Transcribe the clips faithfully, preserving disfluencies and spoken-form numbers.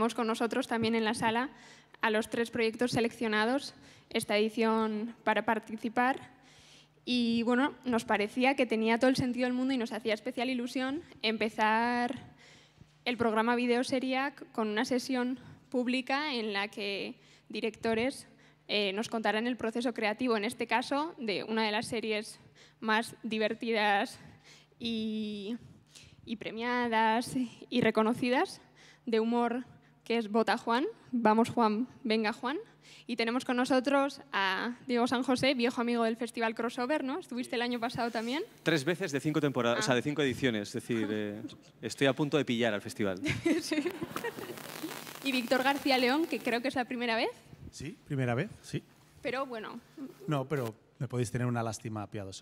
tenemos con nosotros también en la sala a los tres proyectos seleccionados esta edición para participar. Y bueno, nos parecía que tenía todo el sentido del mundo y nos hacía especial ilusión empezar el programa Video Seriac con una sesión pública en la que directores eh, nos contarán el proceso creativo, en este caso, de una de las series más divertidas y, y premiadas y reconocidas de humor, que es Vota Juan. Vamos Juan, venga Juan. Y tenemos con nosotros a Diego San José, viejo amigo del Festival Crossover, ¿no? Estuviste el año pasado también. Tres veces de cinco temporadas, Ah. o sea, de cinco ediciones. Es decir, eh, estoy a punto de pillar al festival. Sí. Y Víctor García León, que creo que es la primera vez. Sí, primera vez, sí. Pero bueno. No, pero me podéis tener una lástima piadosa.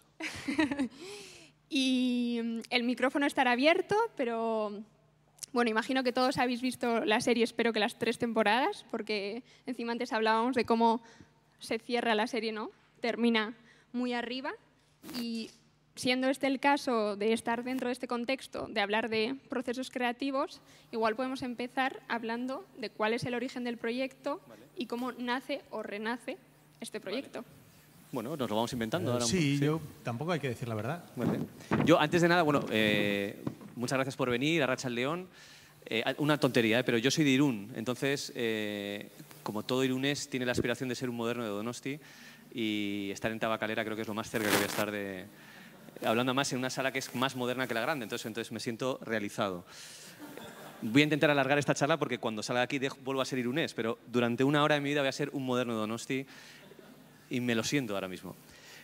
Y el micrófono estará abierto, pero bueno, imagino que todos habéis visto la serie, espero que las tres temporadas, porque encima antes hablábamos de cómo se cierra la serie, ¿no? Termina muy arriba y siendo este el caso de estar dentro de este contexto, de hablar de procesos creativos, igual podemos empezar hablando de cuál es el origen del proyecto vale. y cómo nace o renace este proyecto. Vale. Bueno, nos lo vamos inventando. Eh, ahora sí, un... sí, yo tampoco hay que decir la verdad. Vale. Yo, antes de nada, bueno, eh, muchas gracias por venir, Arratsalde León. Eh, una tontería, ¿eh? Pero yo soy de Irún, entonces, eh, como todo irunés, tiene la aspiración de ser un moderno de Donosti y estar en Tabacalera creo que es lo más cerca que voy a estar de... Hablando más en una sala que es más moderna que la grande, entonces, entonces me siento realizado. Voy a intentar alargar esta charla porque cuando salga aquí dejo, vuelvo a ser irunés, pero durante una hora de mi vida voy a ser un moderno de Donosti y me lo siento ahora mismo.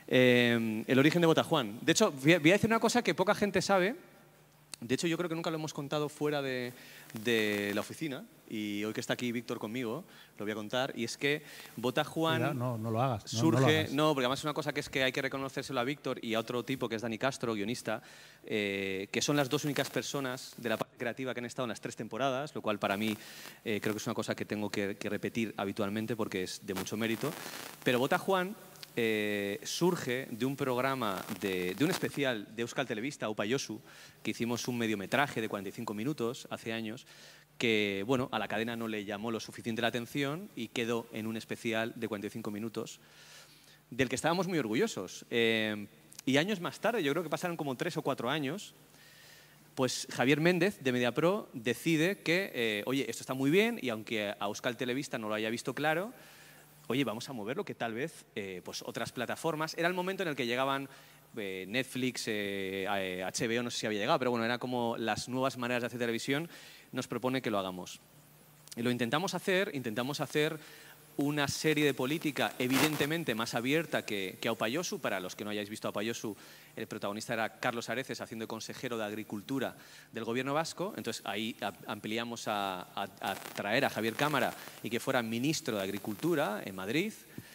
Eh, el origen de Vota Juan. De hecho, voy a, voy a decir una cosa que poca gente sabe. De hecho, yo creo que nunca lo hemos contado fuera de, de la oficina y hoy que está aquí Víctor conmigo, lo voy a contar, y es que Vota Juan Cuidado, no, no lo hagas. No, surge, no, lo hagas. no, porque además es una cosa que es que hay que reconocérselo a Víctor y a otro tipo que es Dani Castro, guionista, eh, que son las dos únicas personas de la parte creativa que han estado en las tres temporadas, lo cual para mí eh, creo que es una cosa que tengo que, que repetir habitualmente porque es de mucho mérito. Pero Vota Juan Eh, surge de un programa, de, de un especial de Euskal Telebista, Upayosu, que hicimos un mediometraje de cuarenta y cinco minutos hace años, que bueno, a la cadena no le llamó lo suficiente la atención y quedó en un especial de cuarenta y cinco minutos, del que estábamos muy orgullosos. Eh, y años más tarde, yo creo que pasaron como tres o cuatro años, pues Javier Méndez, de Mediapro, decide que, eh, oye, esto está muy bien y aunque a Euskal Telebista no lo haya visto claro, oye, vamos a moverlo, que tal vez eh, pues otras plataformas... Era el momento en el que llegaban eh, Netflix, eh, H B O, no sé si había llegado, pero bueno, era como las nuevas maneras de hacer televisión, nos propone que lo hagamos. Y lo intentamos hacer, intentamos hacer una serie de política evidentemente más abierta que, que Upayosu. Para los que no hayáis visto a Upayosu, el protagonista era Carlos Areces haciendo de consejero de Agricultura del gobierno vasco. Entonces ahí ampliamos a, a, a traer a Javier Cámara y que fuera ministro de Agricultura en Madrid.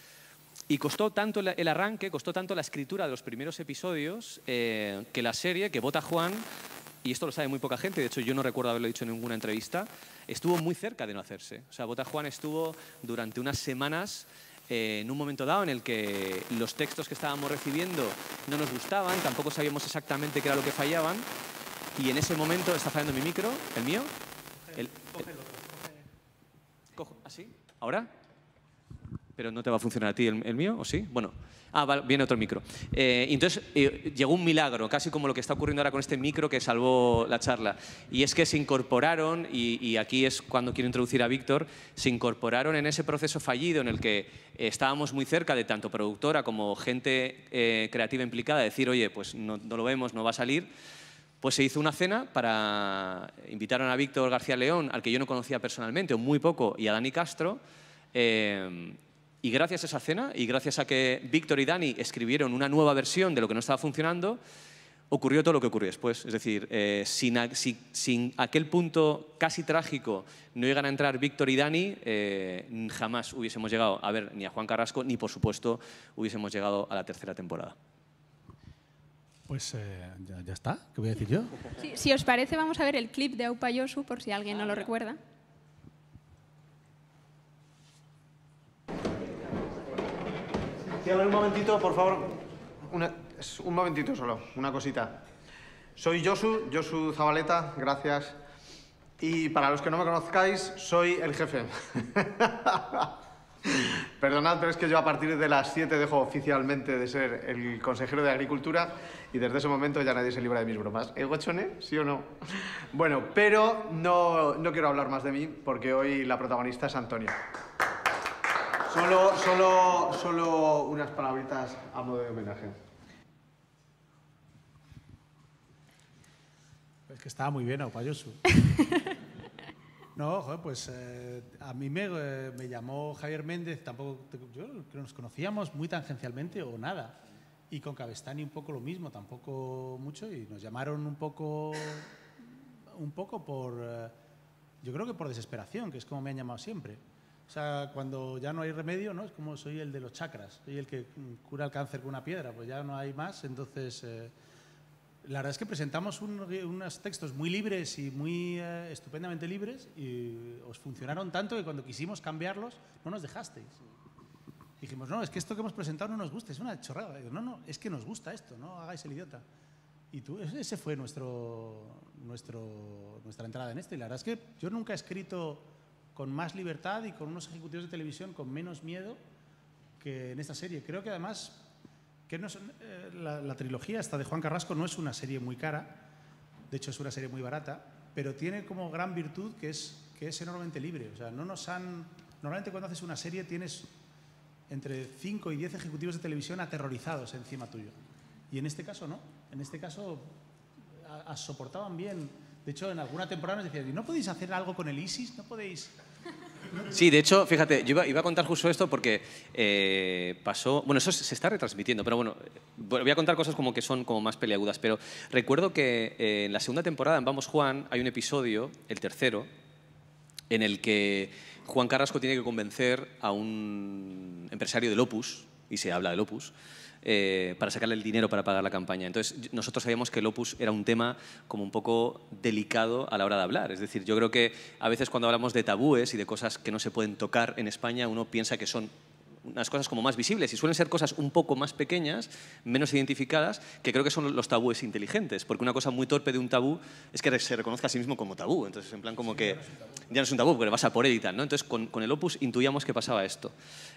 Y costó tanto el, el arranque, costó tanto la escritura de los primeros episodios eh, que la serie, que Vota Juan, y esto lo sabe muy poca gente, de hecho yo no recuerdo haberlo dicho en ninguna entrevista, estuvo muy cerca de no hacerse. O sea, Vota Juan estuvo durante unas semanas eh, en un momento dado en el que los textos que estábamos recibiendo no nos gustaban, tampoco sabíamos exactamente qué era lo que fallaban, y en ese momento, ¿está fallando mi micro? ¿El mío? El, el, cojo, ¿así? ¿Ahora? Pero no te va a funcionar a ti el, el mío, ¿o sí? Bueno, ah, vale, viene otro micro. Eh, entonces eh, llegó un milagro, casi como lo que está ocurriendo ahora con este micro que salvó la charla. Y es que se incorporaron, y, y aquí es cuando quiero introducir a Víctor, se incorporaron en ese proceso fallido en el que eh, estábamos muy cerca de tanto productora como gente eh, creativa implicada, decir, oye, pues no, no lo vemos, no va a salir. Pues se hizo una cena para... Invitaron a Víctor García León, al que yo no conocía personalmente, o muy poco, y a Dani Castro. Eh, Y gracias a esa cena, y gracias a que Víctor y Dani escribieron una nueva versión de lo que no estaba funcionando, ocurrió todo lo que ocurrió después. Es decir, eh, sin, a, si, sin aquel punto casi trágico no llegan a entrar Víctor y Dani, eh, jamás hubiésemos llegado a ver ni a Juan Carrasco, ni por supuesto hubiésemos llegado a la tercera temporada. Pues eh, ya, ya está, ¿qué voy a decir yo? Sí, si os parece, vamos a ver el clip de Upayosu, por si alguien no lo recuerda. Sí, a ver, un momentito, por favor. Una, un momentito solo, una cosita. Soy Josu, Josu Zabaleta, gracias. Y para los que no me conozcáis, soy el jefe. Perdonad, pero es que yo a partir de las siete dejo oficialmente de ser el consejero de Agricultura y desde ese momento ya nadie se libra de mis bromas. ¿Eh, Gochone? ¿Sí o no? Bueno, pero no, no quiero hablar más de mí porque hoy la protagonista es Antonia. Solo, solo, solo unas palabritas a modo de homenaje. Es que estaba muy bien, Aupayusu. No, joder, pues eh, a mí me, eh, me llamó Javier Méndez, tampoco, yo creo que nos conocíamos muy tangencialmente o nada. Y con Cabestany un poco lo mismo, tampoco mucho, y nos llamaron un poco, un poco por, eh, yo creo que por desesperación, que es como me han llamado siempre. O sea, cuando ya no hay remedio, ¿no? Es como soy el de los chakras, soy el que cura el cáncer con una piedra, pues ya no hay más, entonces... Eh, La verdad es que presentamos un, unos textos muy libres y muy eh, estupendamente libres y os funcionaron tanto que cuando quisimos cambiarlos no nos dejasteis. Dijimos, no, es que esto que hemos presentado no nos gusta, es una chorrada. Digo, no, no, es que nos gusta esto, no hagáis el idiota. Y tú, ese fue nuestro, nuestro, nuestra entrada en esto. Y la verdad es que yo nunca he escrito con más libertad y con unos ejecutivos de televisión con menos miedo que en esta serie. Creo que además... Que no es, eh, la, la trilogía esta de Juan Carrasco no es una serie muy cara, de hecho es una serie muy barata, pero tiene como gran virtud que es, que es enormemente libre. O sea, no nos han, normalmente cuando haces una serie tienes entre cinco y diez ejecutivos de televisión aterrorizados encima tuyo. Y en este caso no, en este caso a, a soportaban bien. De hecho, en alguna temporada nos decían, ¿no podéis hacer algo con el ISIS? ¿No podéis...? Sí, de hecho, fíjate, yo iba, iba a contar justo esto porque eh, pasó... Bueno, eso se está retransmitiendo, pero bueno, voy a contar cosas como que son como más peliagudas, pero recuerdo que eh, en la segunda temporada, en Vamos Juan, hay un episodio, el tercero, en el que Juan Carrasco tiene que convencer a un empresario del Opus, y se habla del Opus, Eh, para sacarle el dinero para pagar la campaña. Entonces, nosotros sabíamos que el Opus era un tema como un poco delicado a la hora de hablar. Es decir, yo creo que a veces cuando hablamos de tabúes y de cosas que no se pueden tocar en España, uno piensa que son unas cosas como más visibles y suelen ser cosas un poco más pequeñas, menos identificadas, que creo que son los tabúes inteligentes, porque una cosa muy torpe de un tabú es que se reconozca a sí mismo como tabú. Entonces, en plan como sí, que ya no es un tabú, porque vas a por él y tal, ¿no? Entonces, con, con el Opus intuíamos que pasaba esto.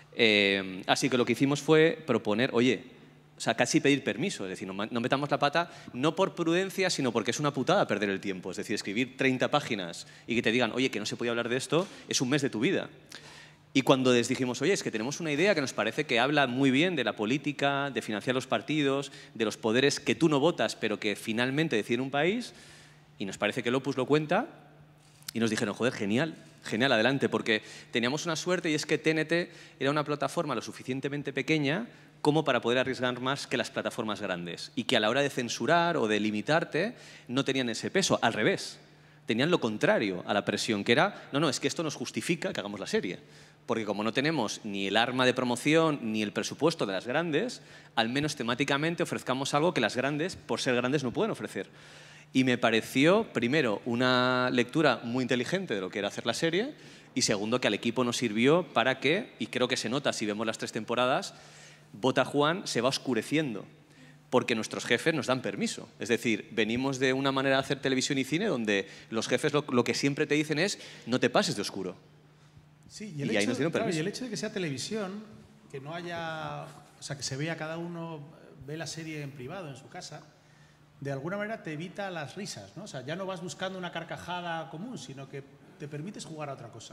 Eh, así que lo que hicimos fue proponer, oye, o sea, casi pedir permiso, es decir, no, no metamos la pata no por prudencia, sino porque es una putada perder el tiempo. Es decir, escribir treinta páginas y que te digan, oye, que no se puede hablar de esto, es un mes de tu vida. Y cuando les dijimos, oye, es que tenemos una idea que nos parece que habla muy bien de la política, de financiar los partidos, de los poderes que tú no votas, pero que finalmente deciden un país, y nos parece que el Opus lo cuenta, y nos dijeron, joder, genial, genial, adelante, porque teníamos una suerte y es que T N T era una plataforma lo suficientemente pequeña como para poder arriesgar más que las plataformas grandes y que a la hora de censurar o de limitarte no tenían ese peso, al revés, tenían lo contrario a la presión, que era, no, no, es que esto nos justifica que hagamos la serie, porque como no tenemos ni el arma de promoción ni el presupuesto de las grandes, al menos temáticamente ofrezcamos algo que las grandes, por ser grandes, no pueden ofrecer. Y me pareció, primero, una lectura muy inteligente de lo que era hacer la serie y segundo, que al equipo nos sirvió para que, y creo que se nota si vemos las tres temporadas, Vota Juan se va oscureciendo porque nuestros jefes nos dan permiso. Es decir, venimos de una manera de hacer televisión y cine donde los jefes lo, lo que siempre te dicen es no te pases de oscuro. Sí, y, el y hecho, ahí nos dieron claro, permiso. y el hecho de que sea televisión, que no haya... O sea, que se vea cada uno, ve la serie en privado, en su casa, de alguna manera te evita las risas, ¿no? O sea, ya no vas buscando una carcajada común, sino que te permites jugar a otra cosa.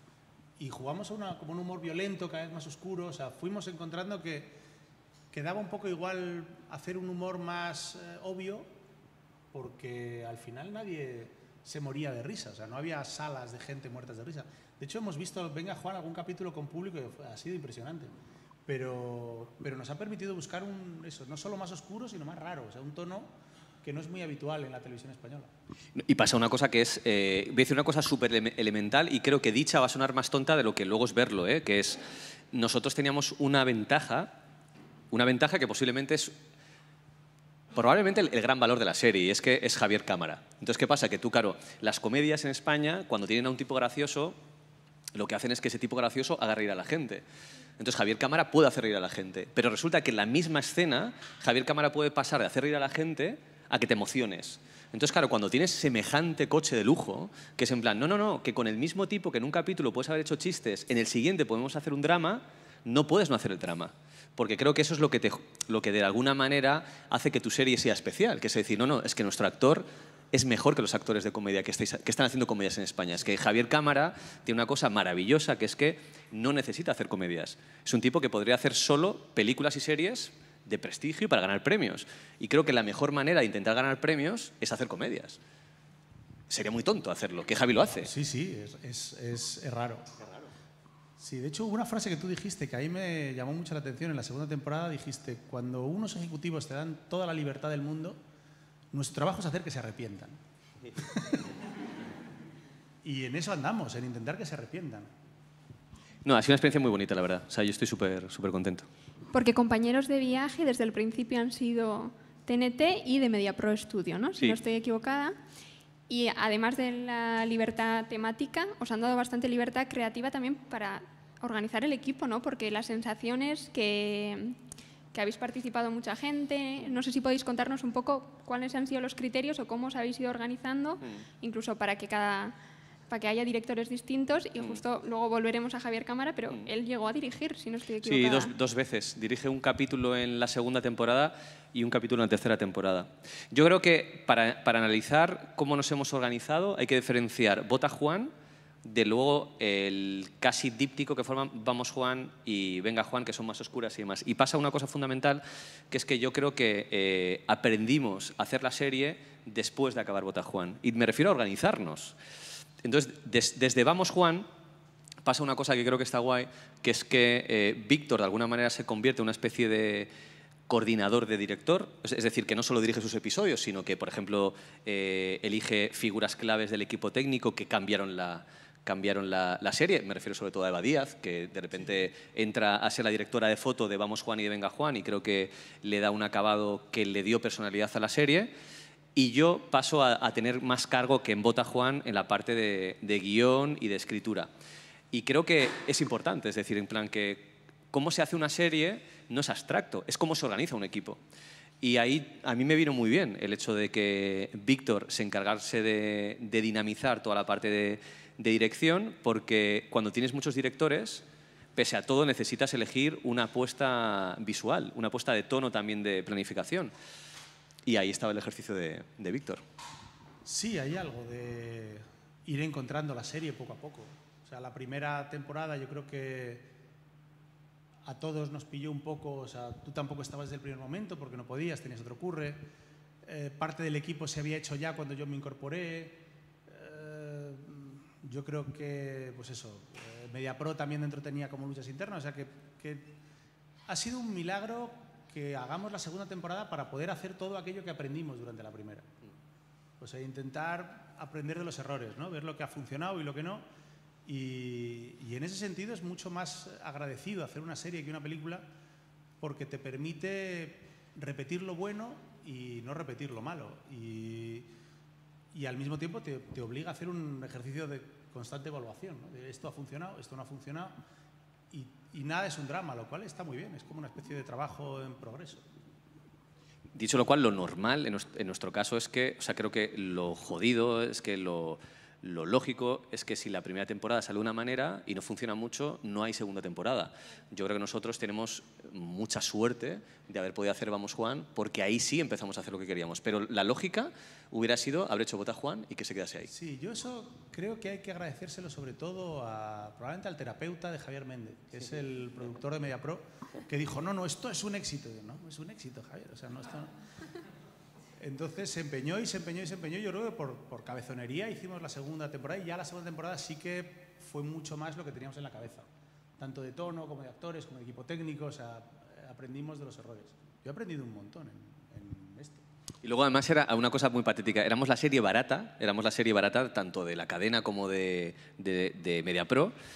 Y jugamos a una, como un humor violento, cada vez más oscuro. O sea, fuimos encontrando que, que daba un poco igual hacer un humor más eh, obvio, porque al final nadie se moría de risa. O sea, no había salas de gente muertas de risa. De hecho, hemos visto, venga Juan, algún capítulo con público y ha sido impresionante. Pero, pero nos ha permitido buscar un, eso, no solo más oscuro, sino más raro. O sea, un tono que no es muy habitual en la televisión española. Y pasa una cosa que es, eh, voy a decir una cosa súper elemental y creo que dicha va a sonar más tonta de lo que luego es verlo, ¿eh? Que es, nosotros teníamos una ventaja, una ventaja que posiblemente es probablemente el, el gran valor de la serie, y es que es Javier Cámara. Entonces, ¿qué pasa? Que tú, claro, las comedias en España, cuando tienen a un tipo gracioso, lo que hacen es que ese tipo gracioso haga reír a la gente. Entonces Javier Cámara puede hacer reír a la gente, pero resulta que en la misma escena Javier Cámara puede pasar de hacer reír a la gente a que te emociones. Entonces, claro, cuando tienes semejante coche de lujo, que es en plan, no, no, no, que con el mismo tipo que en un capítulo puedes haber hecho chistes, en el siguiente podemos hacer un drama, no puedes no hacer el drama. Porque creo que eso es lo que, te, lo que de alguna manera hace que tu serie sea especial, que es decir, no, no, es que nuestro actor es mejor que los actores de comedia que, estáis, que están haciendo comedias en España. Es que Javier Cámara tiene una cosa maravillosa, que es que no necesita hacer comedias. Es un tipo que podría hacer solo películas y series de prestigio para ganar premios. Y creo que la mejor manera de intentar ganar premios es hacer comedias. Sería muy tonto hacerlo, que Javi lo hace. Sí, sí, es, es, es, es raro. Sí, de hecho, hubo una frase que tú dijiste que ahí me llamó mucho la atención. En la segunda temporada dijiste, cuando unos ejecutivos te dan toda la libertad del mundo, nuestro trabajo es hacer que se arrepientan. Y en eso andamos, en intentar que se arrepientan. No, ha sido una experiencia muy bonita, la verdad. O sea, yo estoy súper súper contento. Porque compañeros de viaje desde el principio han sido T N T y de MediaPro Studio, ¿no? Si Sí. no estoy equivocada. Y además de la libertad temática, os han dado bastante libertad creativa también para organizar el equipo, ¿no? Porque la sensación es que, que habéis participado mucha gente. No sé si podéis contarnos un poco cuáles han sido los criterios o cómo os habéis ido organizando, mm. incluso para que cada... para que haya directores distintos y justo mm. luego volveremos a Javier Cámara, pero mm. él llegó a dirigir, si no estoy equivocada. Sí, dos, dos veces. Dirige un capítulo en la segunda temporada y un capítulo en la tercera temporada. Yo creo que para, para analizar cómo nos hemos organizado hay que diferenciar Bota Juan de luego el casi díptico que forman Vamos Juan y Venga Juan, que son más oscuras y demás. Y pasa una cosa fundamental, que es que yo creo que eh, aprendimos a hacer la serie después de acabar Bota Juan. Y me refiero a organizarnos. Entonces, des, desde Vamos Juan pasa una cosa que creo que está guay, que es que eh, Víctor de alguna manera se convierte en una especie de coordinador de director, es, es decir, que no solo dirige sus episodios, sino que, por ejemplo, eh, elige figuras claves del equipo técnico que cambiaron la, cambiaron la, la serie. Me refiero sobre todo a Eva Díaz, que de repente entra a ser la directora de foto de Vamos Juan y de Venga Juan y creo que le da un acabado que le dio personalidad a la serie. Y yo paso a, a tener más cargo que en Bota Juan en la parte de, de guión y de escritura. Y creo que es importante, es decir, en plan que cómo se hace una serie no es abstracto, es cómo se organiza un equipo. Y ahí a mí me vino muy bien el hecho de que Víctor se encargase de, de dinamizar toda la parte de, de dirección, porque cuando tienes muchos directores, pese a todo necesitas elegir una apuesta visual, una apuesta de tono también de planificación. Y ahí estaba el ejercicio de, de Víctor. Sí, hay algo de ir encontrando la serie poco a poco. O sea, la primera temporada yo creo que a todos nos pilló un poco, o sea, tú tampoco estabas desde el primer momento porque no podías, tenías otro curre. Eh, parte del equipo se había hecho ya cuando yo me incorporé. Eh, yo creo que, pues eso, eh, MediaPro también dentro tenía como luchas internas, o sea que, que ha sido un milagro que hagamos la segunda temporada para poder hacer todo aquello que aprendimos durante la primera. O sea, intentar aprender de los errores, ¿no? Ver lo que ha funcionado y lo que no. Y, y en ese sentido es mucho más agradecido hacer una serie que una película porque te permite repetir lo bueno y no repetir lo malo. Y, y al mismo tiempo te, te obliga a hacer un ejercicio de constante evaluación, ¿no? De esto ha funcionado, esto no ha funcionado. Y, y nada es un drama, lo cual está muy bien, es como una especie de trabajo en progreso. Dicho lo cual, lo normal en nuestro caso es que, o sea, creo que lo jodido es que lo, lo lógico es que si la primera temporada sale de una manera y no funciona mucho, no hay segunda temporada. Yo creo que nosotros tenemos mucha suerte de haber podido hacer Vamos Juan, porque ahí sí empezamos a hacer lo que queríamos. Pero la lógica hubiera sido haber hecho Bota Juan y que se quedase ahí. Sí, yo eso creo que hay que agradecérselo sobre todo a, probablemente al terapeuta de Javier Méndez, que sí. es el productor de MediaPro, que dijo, no, no, esto es un éxito. Yo, no, es un éxito, Javier, o sea, no, esto no. Entonces se empeñó y se empeñó y se empeñó. Yo creo que por, por cabezonería hicimos la segunda temporada y ya la segunda temporada sí que fue mucho más lo que teníamos en la cabeza, tanto de tono como de actores, como de equipo técnico, o sea, aprendimos de los errores. Yo he aprendido un montón en, en esto. Y luego además era una cosa muy patética, éramos la serie barata, éramos la serie barata tanto de la cadena como de, de, de MediaPro,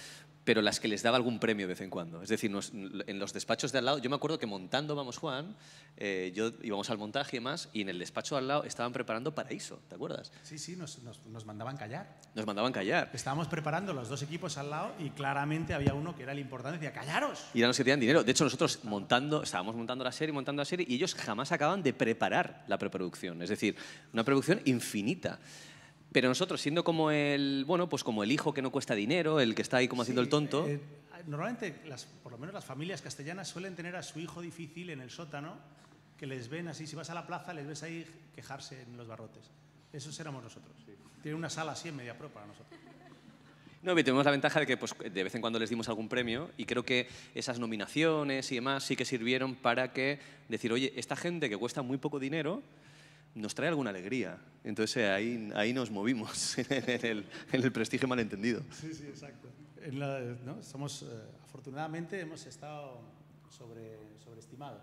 pero las que les daba algún premio de vez en cuando. Es decir, nos, en los despachos de al lado, yo me acuerdo que montando Vamos Juan, eh, yo íbamos al montaje y demás, y en el despacho de al lado estaban preparando Paraíso, ¿te acuerdas? Sí, sí, nos, nos, nos mandaban callar. Nos mandaban callar. Estábamos preparando los dos equipos al lado y claramente había uno que era el importante y decía, ¡callaros! Y eran los que tenían dinero. De hecho, nosotros montando, estábamos montando la serie, montando la serie, y ellos jamás acababan de preparar la preproducción. Es decir, una producción infinita. Pero nosotros, siendo como el, bueno, pues como el hijo que no cuesta dinero, el que está ahí como haciendo Sí, el tonto. Eh, normalmente, las, por lo menos las familias castellanas suelen tener a su hijo difícil en el sótano, que les ven así, si vas a la plaza, les ves ahí quejarse en los barrotes. Esos éramos nosotros. Sí. Tiene una sala así en media pro para nosotros. No, y tenemos la ventaja de que pues, de vez en cuando les dimos algún premio y creo que esas nominaciones y demás sí que sirvieron para que decir, oye, esta gente que cuesta muy poco dinero nos trae alguna alegría. Entonces eh, ahí, ahí nos movimos en el, en el prestigio malentendido. Sí, sí, exacto. En la, ¿no? Somos, eh, afortunadamente hemos estado sobre, sobreestimados.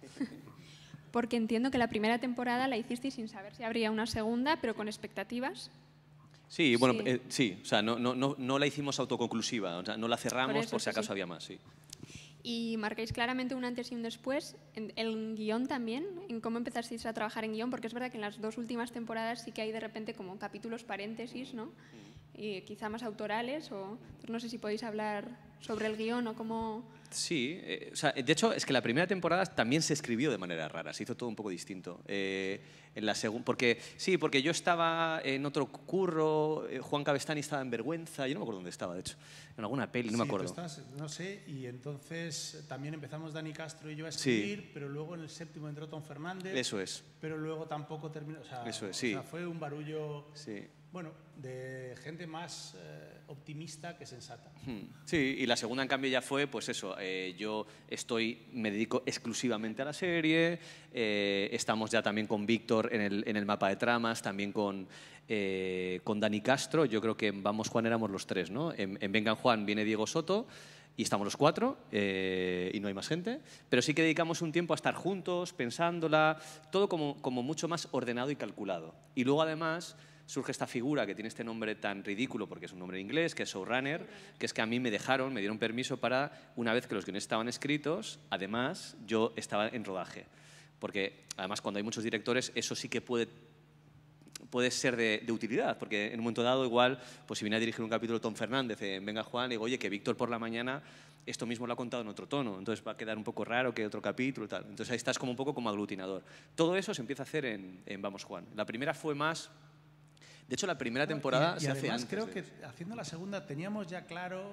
Porque entiendo que la primera temporada la hicisteis sin saber si habría una segunda, pero con expectativas. Sí, bueno, Sí. eh, sí, o sea, no, no, no, no la hicimos autoconclusiva, o sea, no la cerramos por, Por eso, si sí, acaso sí. había más, sí. Y marcáis claramente un antes y un después. En el guión también, en cómo empezasteis a trabajar en guión, porque es verdad que en las dos últimas temporadas sí que hay de repente como capítulos paréntesis, ¿no? Y quizá más autorales, o no sé si podéis hablar sobre el guión o cómo... Sí, eh, o sea, de hecho es que la primera temporada también se escribió de manera rara, se hizo todo un poco distinto. Eh, en la segun- porque, sí, porque yo estaba en otro curro, eh, Juan Cabestany estaba en Vergüenza, yo no me acuerdo dónde estaba, de hecho, en alguna peli, no me Sí, tú acuerdo. estás, no sé, y entonces también empezamos Dani Castro y yo a escribir, Sí. pero luego en el séptimo entró Tom Fernández. Eso es. Pero luego tampoco terminó. O sea, Eso es, o sí. sea, fue un barullo, Sí. bueno, de gente más eh, optimista que sensata. Hmm. Sí, y la segunda en cambio ya fue, pues eso, eh, yo estoy, me dedico exclusivamente a la serie, eh, estamos ya también con Víctor en el, en el mapa de tramas, también con, eh, con Dani Castro, yo creo que en Vamos Juan éramos los tres, ¿no? En, en Vengan Juan viene Diego Soto y estamos los cuatro eh, y no hay más gente, pero sí que dedicamos un tiempo a estar juntos, pensándola, todo como, como mucho más ordenado y calculado. Y luego además surge esta figura que tiene este nombre tan ridículo, porque es un nombre inglés, que es showrunner, que es que a mí me dejaron, me dieron permiso para, una vez que los guiones estaban escritos, además yo estaba en rodaje. Porque además cuando hay muchos directores eso sí que puede, puede ser de, de utilidad, porque en un momento dado igual, pues si viene a dirigir un capítulo Tom Fernández en Venga Juan, digo, oye, que Víctor por la mañana esto mismo lo ha contado en otro tono, entonces va a quedar un poco raro que otro capítulo y tal. Entonces ahí estás como un poco como aglutinador. Todo eso se empieza a hacer en, en Vamos Juan. La primera fue más... De hecho, la primera temporada y, y se hace además antes. creo de que eso. haciendo la segunda teníamos ya claro,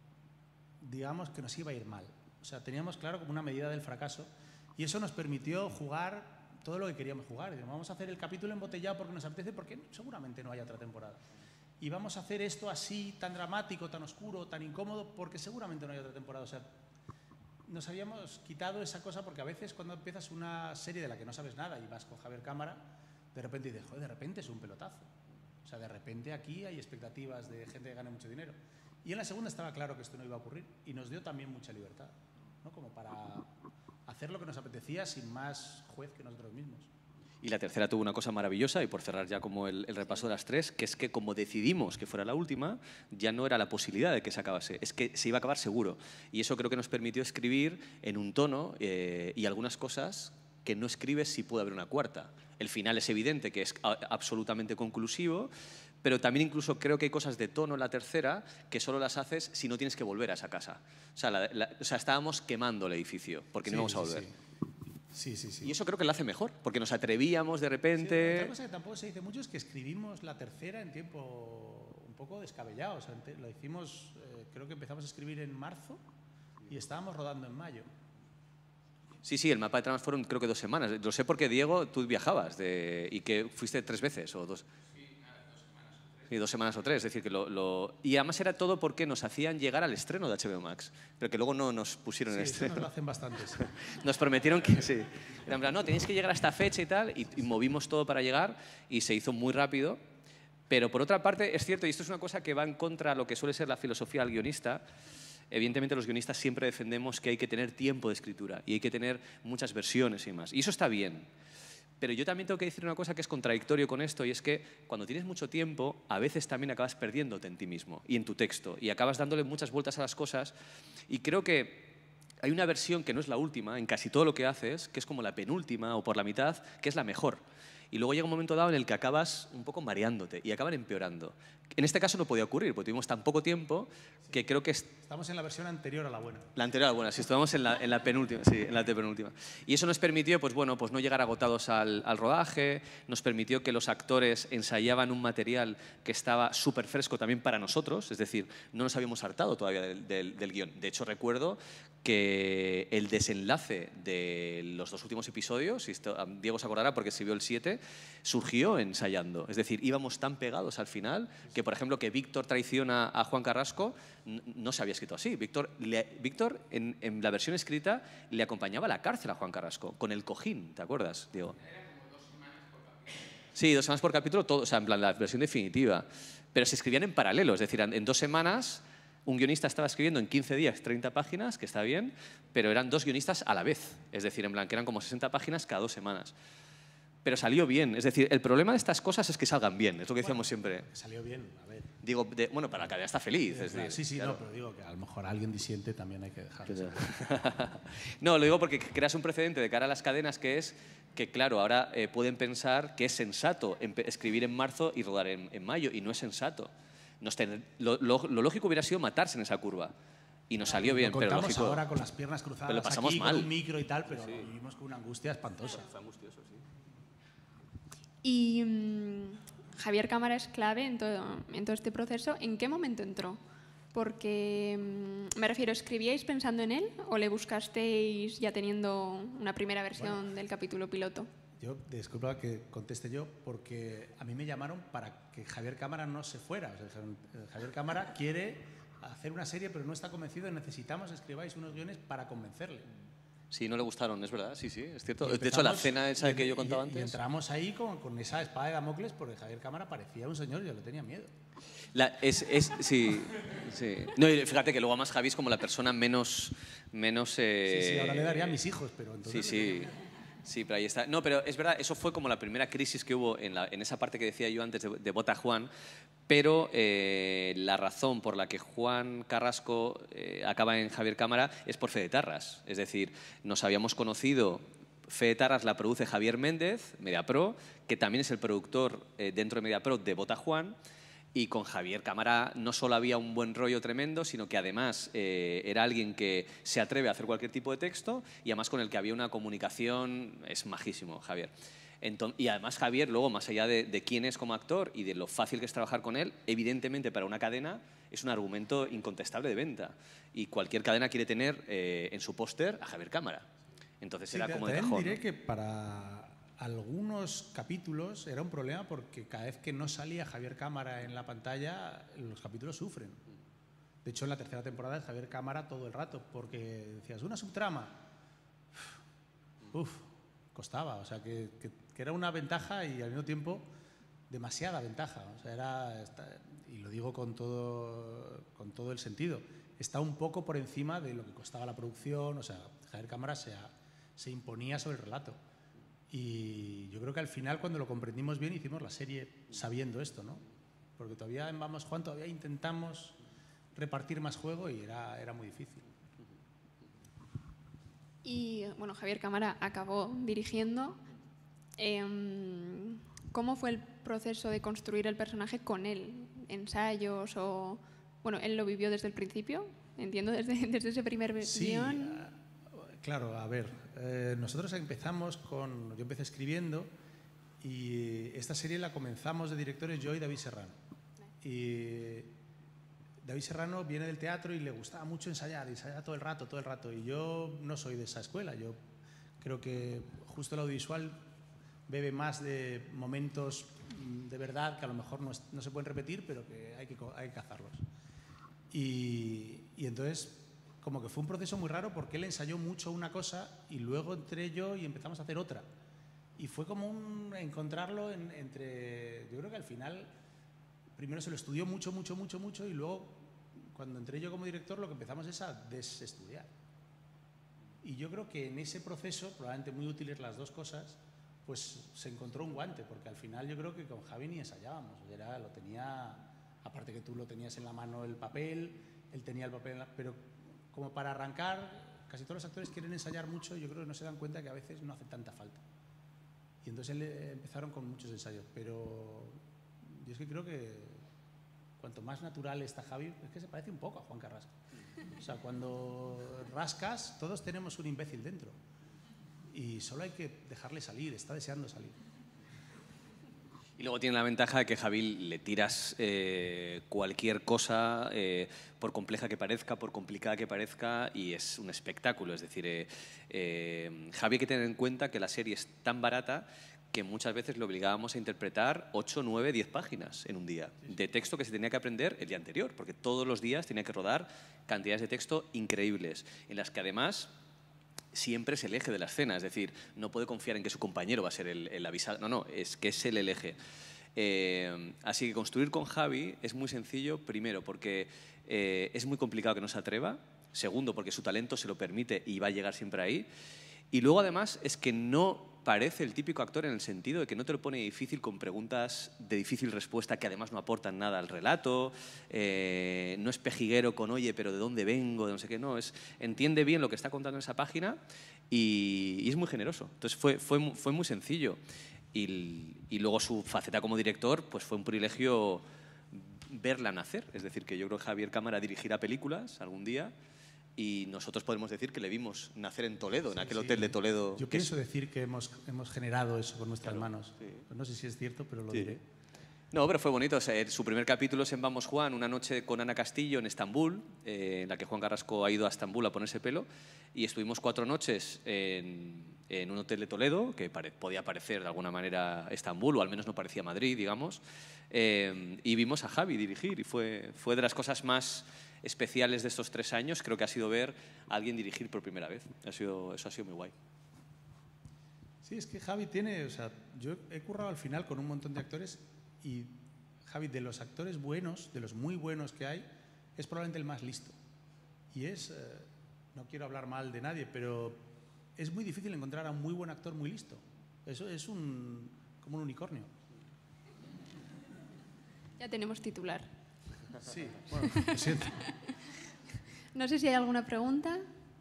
digamos, que nos iba a ir mal. O sea, teníamos claro como una medida del fracaso y eso nos permitió jugar todo lo que queríamos jugar. Dijimos, vamos a hacer el capítulo embotellado porque nos apetece, porque seguramente no haya otra temporada. Y vamos a hacer esto así, tan dramático, tan oscuro, tan incómodo, porque seguramente no hay otra temporada. O sea, nos habíamos quitado esa cosa porque a veces cuando empiezas una serie de la que no sabes nada y vas con Javier Cámara, de repente dices, joder, de repente es un pelotazo. O sea, de repente aquí hay expectativas de gente que gane mucho dinero. Y en la segunda estaba claro que esto no iba a ocurrir y nos dio también mucha libertad, ¿no? Como para hacer lo que nos apetecía sin más juez que nosotros mismos. Y la tercera tuvo una cosa maravillosa, y por cerrar ya como el, el repaso de las tres, que es que como decidimos que fuera la última, ya no era la posibilidad de que se acabase, es que se iba a acabar seguro. Y eso creo que nos permitió escribir en un tono eh, y algunas cosas que no escribes si puede haber una cuarta. El final es evidente que es a, absolutamente conclusivo, pero también incluso creo que hay cosas de tono en la tercera que solo las haces si no tienes que volver a esa casa. O sea, la, la, o sea estábamos quemando el edificio porque Sí, no íbamos a sí, volver. sí. Sí, sí, sí. Y eso creo que lo hace mejor, porque nos atrevíamos de Sí, repente... otra cosa que tampoco se dice mucho es que escribimos la tercera en tiempo un poco descabellado. O sea, lo hicimos, eh, creo que empezamos a escribir en marzo y estábamos rodando en mayo. Sí, sí, el mapa de tramas fueron creo que dos semanas. Lo sé porque, Diego, tú viajabas de, y que fuiste tres veces o dos. Sí, dos semanas o tres, es decir, que lo, lo... Y además era todo porque nos hacían llegar al estreno de H B O Max, pero que luego no nos pusieron Sí, en eso estreno. nos lo hacen bastantes. Nos prometieron que sí. Era en plan, no, tenéis que llegar a esta fecha y tal, y, y movimos todo para llegar y se hizo muy rápido. Pero por otra parte, es cierto, y esto es una cosa que va en contra de lo que suele ser la filosofía del guionista, evidentemente los guionistas siempre defendemos que hay que tener tiempo de escritura y hay que tener muchas versiones y más. Y eso está bien. Pero yo también tengo que decir una cosa que es contradictorio con esto, y es que cuando tienes mucho tiempo, a veces también acabas perdiéndote en ti mismo y en tu texto, y acabas dándole muchas vueltas a las cosas. Y creo que hay una versión que no es la última en casi todo lo que haces, que es como la penúltima o por la mitad, que es la mejor. Y luego llega un momento dado en el que acabas un poco mareándote y acaban empeorando. En este caso no podía ocurrir, porque tuvimos tan poco tiempo que creo que... Estamos en la versión anterior a la buena. La anterior a la buena, sí, estamos en la, en la penúltima, sí, en la penúltima. Y eso nos permitió, pues bueno, pues no llegar agotados al, al rodaje, nos permitió que los actores ensayaban un material que estaba súper fresco también para nosotros, es decir, no nos habíamos hartado todavía del, del, del guión. De hecho, recuerdo que el desenlace de los dos últimos episodios, y esto, Diego se acordará porque se vio el siete, surgió ensayando. Es decir, íbamos tan pegados al final que, por ejemplo, que Víctor traiciona a Juan Carrasco no se había escrito así. Víctor, le, Víctor en, en la versión escrita, le acompañaba a la cárcel a Juan Carrasco, con el cojín, ¿te acuerdas, Diego? Sí, dos semanas por capítulo, todo, o sea, en plan, la versión definitiva. Pero se escribían en paralelo, es decir, en dos semanas un guionista estaba escribiendo en quince días treinta páginas, que está bien, pero eran dos guionistas a la vez. Es decir, en plan, que eran como sesenta páginas cada dos semanas. Pero salió bien. Es decir, el problema de estas cosas es que salgan bien, es lo que decíamos bueno, siempre. Salió bien, a ver. Digo, de, bueno, para la cadena está feliz. Es claro, decir, sí, sí, claro. no, pero digo que a lo mejor a alguien disiente también hay que dejarlo. No, lo digo porque creas un precedente de cara a las cadenas que es que, claro, ahora eh, pueden pensar que es sensato escribir en marzo y rodar en, en mayo, y no es sensato. Nos ten, lo, lo, lo lógico hubiera sido matarse en esa curva. Y nos salió bien, lo pero contamos lógico... ahora con las piernas cruzadas, pero lo pasamos aquí, mal. con un micro y tal, pero Sí. lo vivimos con una angustia espantosa. Fue angustioso, sí. Y mmm, Javier Cámara es clave en todo, en todo este proceso. ¿En qué momento entró? Porque, mmm, me refiero, ¿escribíais pensando en él o le buscasteis ya teniendo una primera versión bueno, del capítulo piloto? Yo, disculpa que conteste yo, porque a mí me llamaron para que Javier Cámara no se fuera. O sea, dijeron, Javier Cámara quiere hacer una serie, pero no está convencido, necesitamos escribáis unos guiones para convencerle. Sí, no le gustaron, es verdad, sí, sí, es cierto. De hecho, la cena esa y, que yo contaba y, antes... Y entramos ahí con, con esa espada de Damocles, porque Javier Cámara parecía un señor, yo le tenía miedo. La, es, es, sí, sí. No, y fíjate que luego además Javi es como la persona menos... menos eh... Sí, sí, ahora le daría a mis hijos, pero entonces... Sí, sí. Sí, pero ahí está. No, pero es verdad, eso fue como la primera crisis que hubo en, la, en esa parte que decía yo antes de, de Bota Juan, pero eh, la razón por la que Juan Carrasco eh, acaba en Javier Cámara es por Fede Tarras. Es decir, nos habíamos conocido, Fede Tarras la produce Javier Méndez, Mediapro, que también es el productor eh, dentro de Mediapro de Bota Juan, y con Javier Cámara no solo había un buen rollo tremendo, sino que además eh, era alguien que se atreve a hacer cualquier tipo de texto y además con el que había una comunicación, es majísimo, Javier. Entonces, y además Javier, luego, más allá de, de quién es como actor y de lo fácil que es trabajar con él, evidentemente para una cadena es un argumento incontestable de venta. Y cualquier cadena quiere tener eh, en su póster a Javier Cámara. Entonces sí, era como de el cajón. diré ¿no? que para algunos capítulos era un problema porque cada vez que no salía Javier Cámara en la pantalla, los capítulos sufren. De hecho, en la tercera temporada es Javier Cámara todo el rato, porque decías, una subtrama. Uf, costaba. O sea, que, que, que era una ventaja y al mismo tiempo demasiada ventaja. O sea, era, y lo digo con todo, con todo el sentido, está un poco por encima de lo que costaba la producción. O sea, Javier Cámara se, se imponía sobre el relato. Y yo creo que al final, cuando lo comprendimos bien, hicimos la serie sabiendo esto, ¿no? Porque todavía en Vamos Juan todavía intentamos repartir más juego y era, era muy difícil. Y bueno, Javier Cámara acabó dirigiendo. Eh, ¿Cómo fue el proceso de construir el personaje con él? ¿Ensayos o...? Bueno, él lo vivió desde el principio, entiendo, desde, desde ese primer sí, guión. Claro, a ver, eh, nosotros empezamos con... Yo empecé escribiendo y esta serie la comenzamos de directores yo y David Serrano. Y David Serrano viene del teatro y le gustaba mucho ensayar, ensayar todo el rato, todo el rato. Y yo no soy de esa escuela. Yo creo que justo el audiovisual bebe más de momentos de verdad que a lo mejor no, es, no se pueden repetir, pero que hay que, hay que cazarlos. Y, y entonces... como que fue un proceso muy raro porque él ensayó mucho una cosa y luego entré yo y empezamos a hacer otra. Y fue como un encontrarlo en, entre... Yo creo que al final primero se lo estudió mucho, mucho, mucho, mucho y luego cuando entré yo como director lo que empezamos es a desestudiar. Y yo creo que en ese proceso, probablemente muy útiles las dos cosas, pues se encontró un guante, porque al final yo creo que con Javi ni ensayábamos, era, lo tenía, aparte que tú lo tenías en la mano el papel, él tenía el papel, en la, pero como para arrancar, casi todos los actores quieren ensayar mucho y yo creo que no se dan cuenta que a veces no hace tanta falta. Y entonces él, eh, empezaron con muchos ensayos, pero yo es que creo que cuanto más natural está Javi, es que se parece un poco a Juan Carrasco. O sea, cuando rascas, todos tenemos un imbécil dentro. Y solo hay que dejarle salir, está deseando salir. Y luego tiene la ventaja de que Javi le tiras eh, cualquier cosa, eh, por compleja que parezca, por complicada que parezca, y es un espectáculo. Es decir, eh, eh, Javi hay que tener en cuenta que la serie es tan barata que muchas veces le obligábamos a interpretar ocho, nueve, diez páginas en un día de texto que se tenía que aprender el día anterior, porque todos los días tenía que rodar cantidades de texto increíbles, en las que además siempre es el eje de la escena, es decir, no puede confiar en que su compañero va a ser el, el avisado, no, no, es que es él el eje. Eh, así que construir con Javi es muy sencillo, primero porque eh, es muy complicado que no se atreva, segundo porque su talento se lo permite y va a llegar siempre ahí, y luego además es que no parece el típico actor en el sentido de que no te lo pone difícil con preguntas de difícil respuesta que además no aportan nada al relato, eh, no es pejiguero con oye, pero ¿de dónde vengo? De no sé qué, no, es, entiende bien lo que está contando en esa página y, y es muy generoso. Entonces fue, fue, fue muy sencillo. Y, y luego su faceta como director, pues fue un privilegio verla nacer. Es decir, que yo creo que Javier Cámara dirigirá películas algún día. Y nosotros podemos decir que le vimos nacer en Toledo, en aquel sí, hotel de Toledo. Yo pienso es... decir que hemos, hemos generado eso con nuestras claro, manos. Sí. Pues no sé si es cierto, pero lo sí. diré. No, pero fue bonito. O sea, su primer capítulo es en Vamos Juan, una noche con Ana Castillo en Estambul, eh, en la que Juan Carrasco ha ido a Estambul a ponerse pelo. Y estuvimos cuatro noches en, en un hotel de Toledo, que pare, podía parecer de alguna manera Estambul, o al menos no parecía Madrid, digamos. Eh, y vimos a Javi dirigir y fue, fue de las cosas más especiales de estos tres años, creo que ha sido ver a alguien dirigir por primera vez. Ha sido, eso ha sido muy guay. Sí, es que Javi tiene, o sea, yo he currado al final con un montón de actores y Javi, de los actores buenos, de los muy buenos que hay, es probablemente el más listo. Y es, eh, no quiero hablar mal de nadie, pero es muy difícil encontrar a un muy buen actor muy listo. Eso es un, como un unicornio. Ya tenemos titular. Sí, bueno, lo siento. No sé si hay alguna pregunta.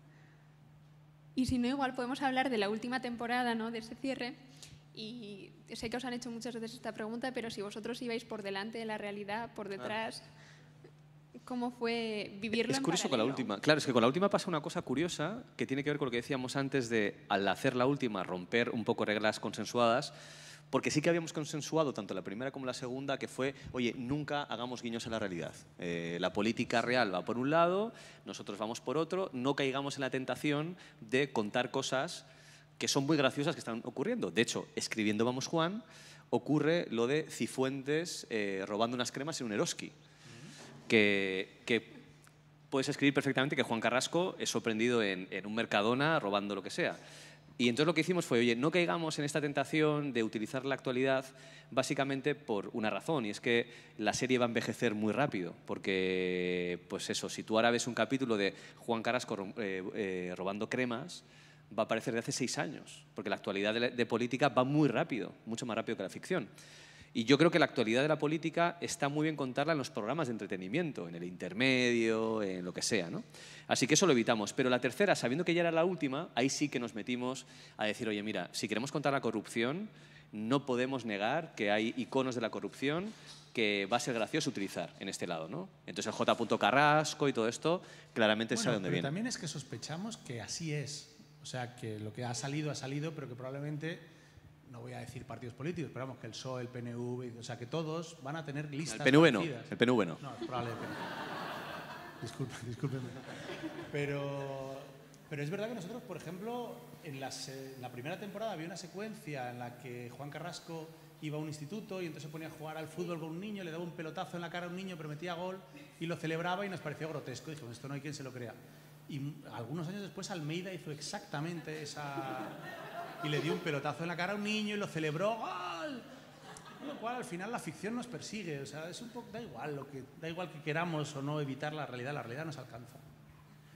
Y si no, igual podemos hablar de la última temporada, ¿no? De ese cierre. Y sé que os han hecho muchas veces esta pregunta, pero si vosotros ibais por delante de la realidad, por detrás, ¿cómo fue vivirlo Es en curioso con la paralelo? última. Claro, es que con la última pasa una cosa curiosa que tiene que ver con lo que decíamos antes de, al hacer la última, romper un poco reglas consensuadas. Porque sí que habíamos consensuado, tanto la primera como la segunda, que fue, oye, nunca hagamos guiños a la realidad. Eh, la política real va por un lado, nosotros vamos por otro, no caigamos en la tentación de contar cosas que son muy graciosas que están ocurriendo. De hecho, escribiendo Vamos Juan, ocurre lo de Cifuentes eh, robando unas cremas en un Eroski. Que, que puedes escribir perfectamente que Juan Carrasco es sorprendido en, en un Mercadona robando lo que sea. Y entonces lo que hicimos fue, oye, no caigamos en esta tentación de utilizar la actualidad básicamente por una razón, y es que la serie va a envejecer muy rápido, porque, pues eso, si tú ahora ves un capítulo de Juan Carrasco eh, eh, robando cremas, va a parecer de hace seis años, porque la actualidad de, la, de política va muy rápido, mucho más rápido que la ficción. Y yo creo que la actualidad de la política está muy bien contarla en los programas de entretenimiento, en el intermedio, en lo que sea, ¿no? Así que eso lo evitamos. Pero la tercera, sabiendo que ya era la última, ahí sí que nos metimos a decir, oye, mira, si queremos contar la corrupción, no podemos negar que hay iconos de la corrupción que va a ser gracioso utilizar en este lado, ¿no? Entonces el J. Carrasco y todo esto claramente bueno, sabe dónde pero viene. También es que sospechamos que así es. O sea, que lo que ha salido ha salido, pero que probablemente... No voy a decir partidos políticos, pero vamos, que el P S O E, el P N V, o sea, que todos van a tener listas El P N V no, parecidas. el P N V no. No, es probable que no. Disculpe, discúlpeme. Pero, pero es verdad que nosotros, por ejemplo, en, las, en la primera temporada había una secuencia en la que Juan Carrasco iba a un instituto y entonces se ponía a jugar al fútbol con un niño, le daba un pelotazo en la cara a un niño, pero metía gol y lo celebraba y nos pareció grotesco. Dijimos, esto no hay quien se lo crea. Y algunos años después Almeida hizo exactamente esa... y le dio un pelotazo en la cara a un niño y lo celebró, ¡gol! Con lo cual, al final, la ficción nos persigue. O sea, es un poco, da igual, lo que, da igual que queramos o no evitar la realidad, la realidad nos alcanza.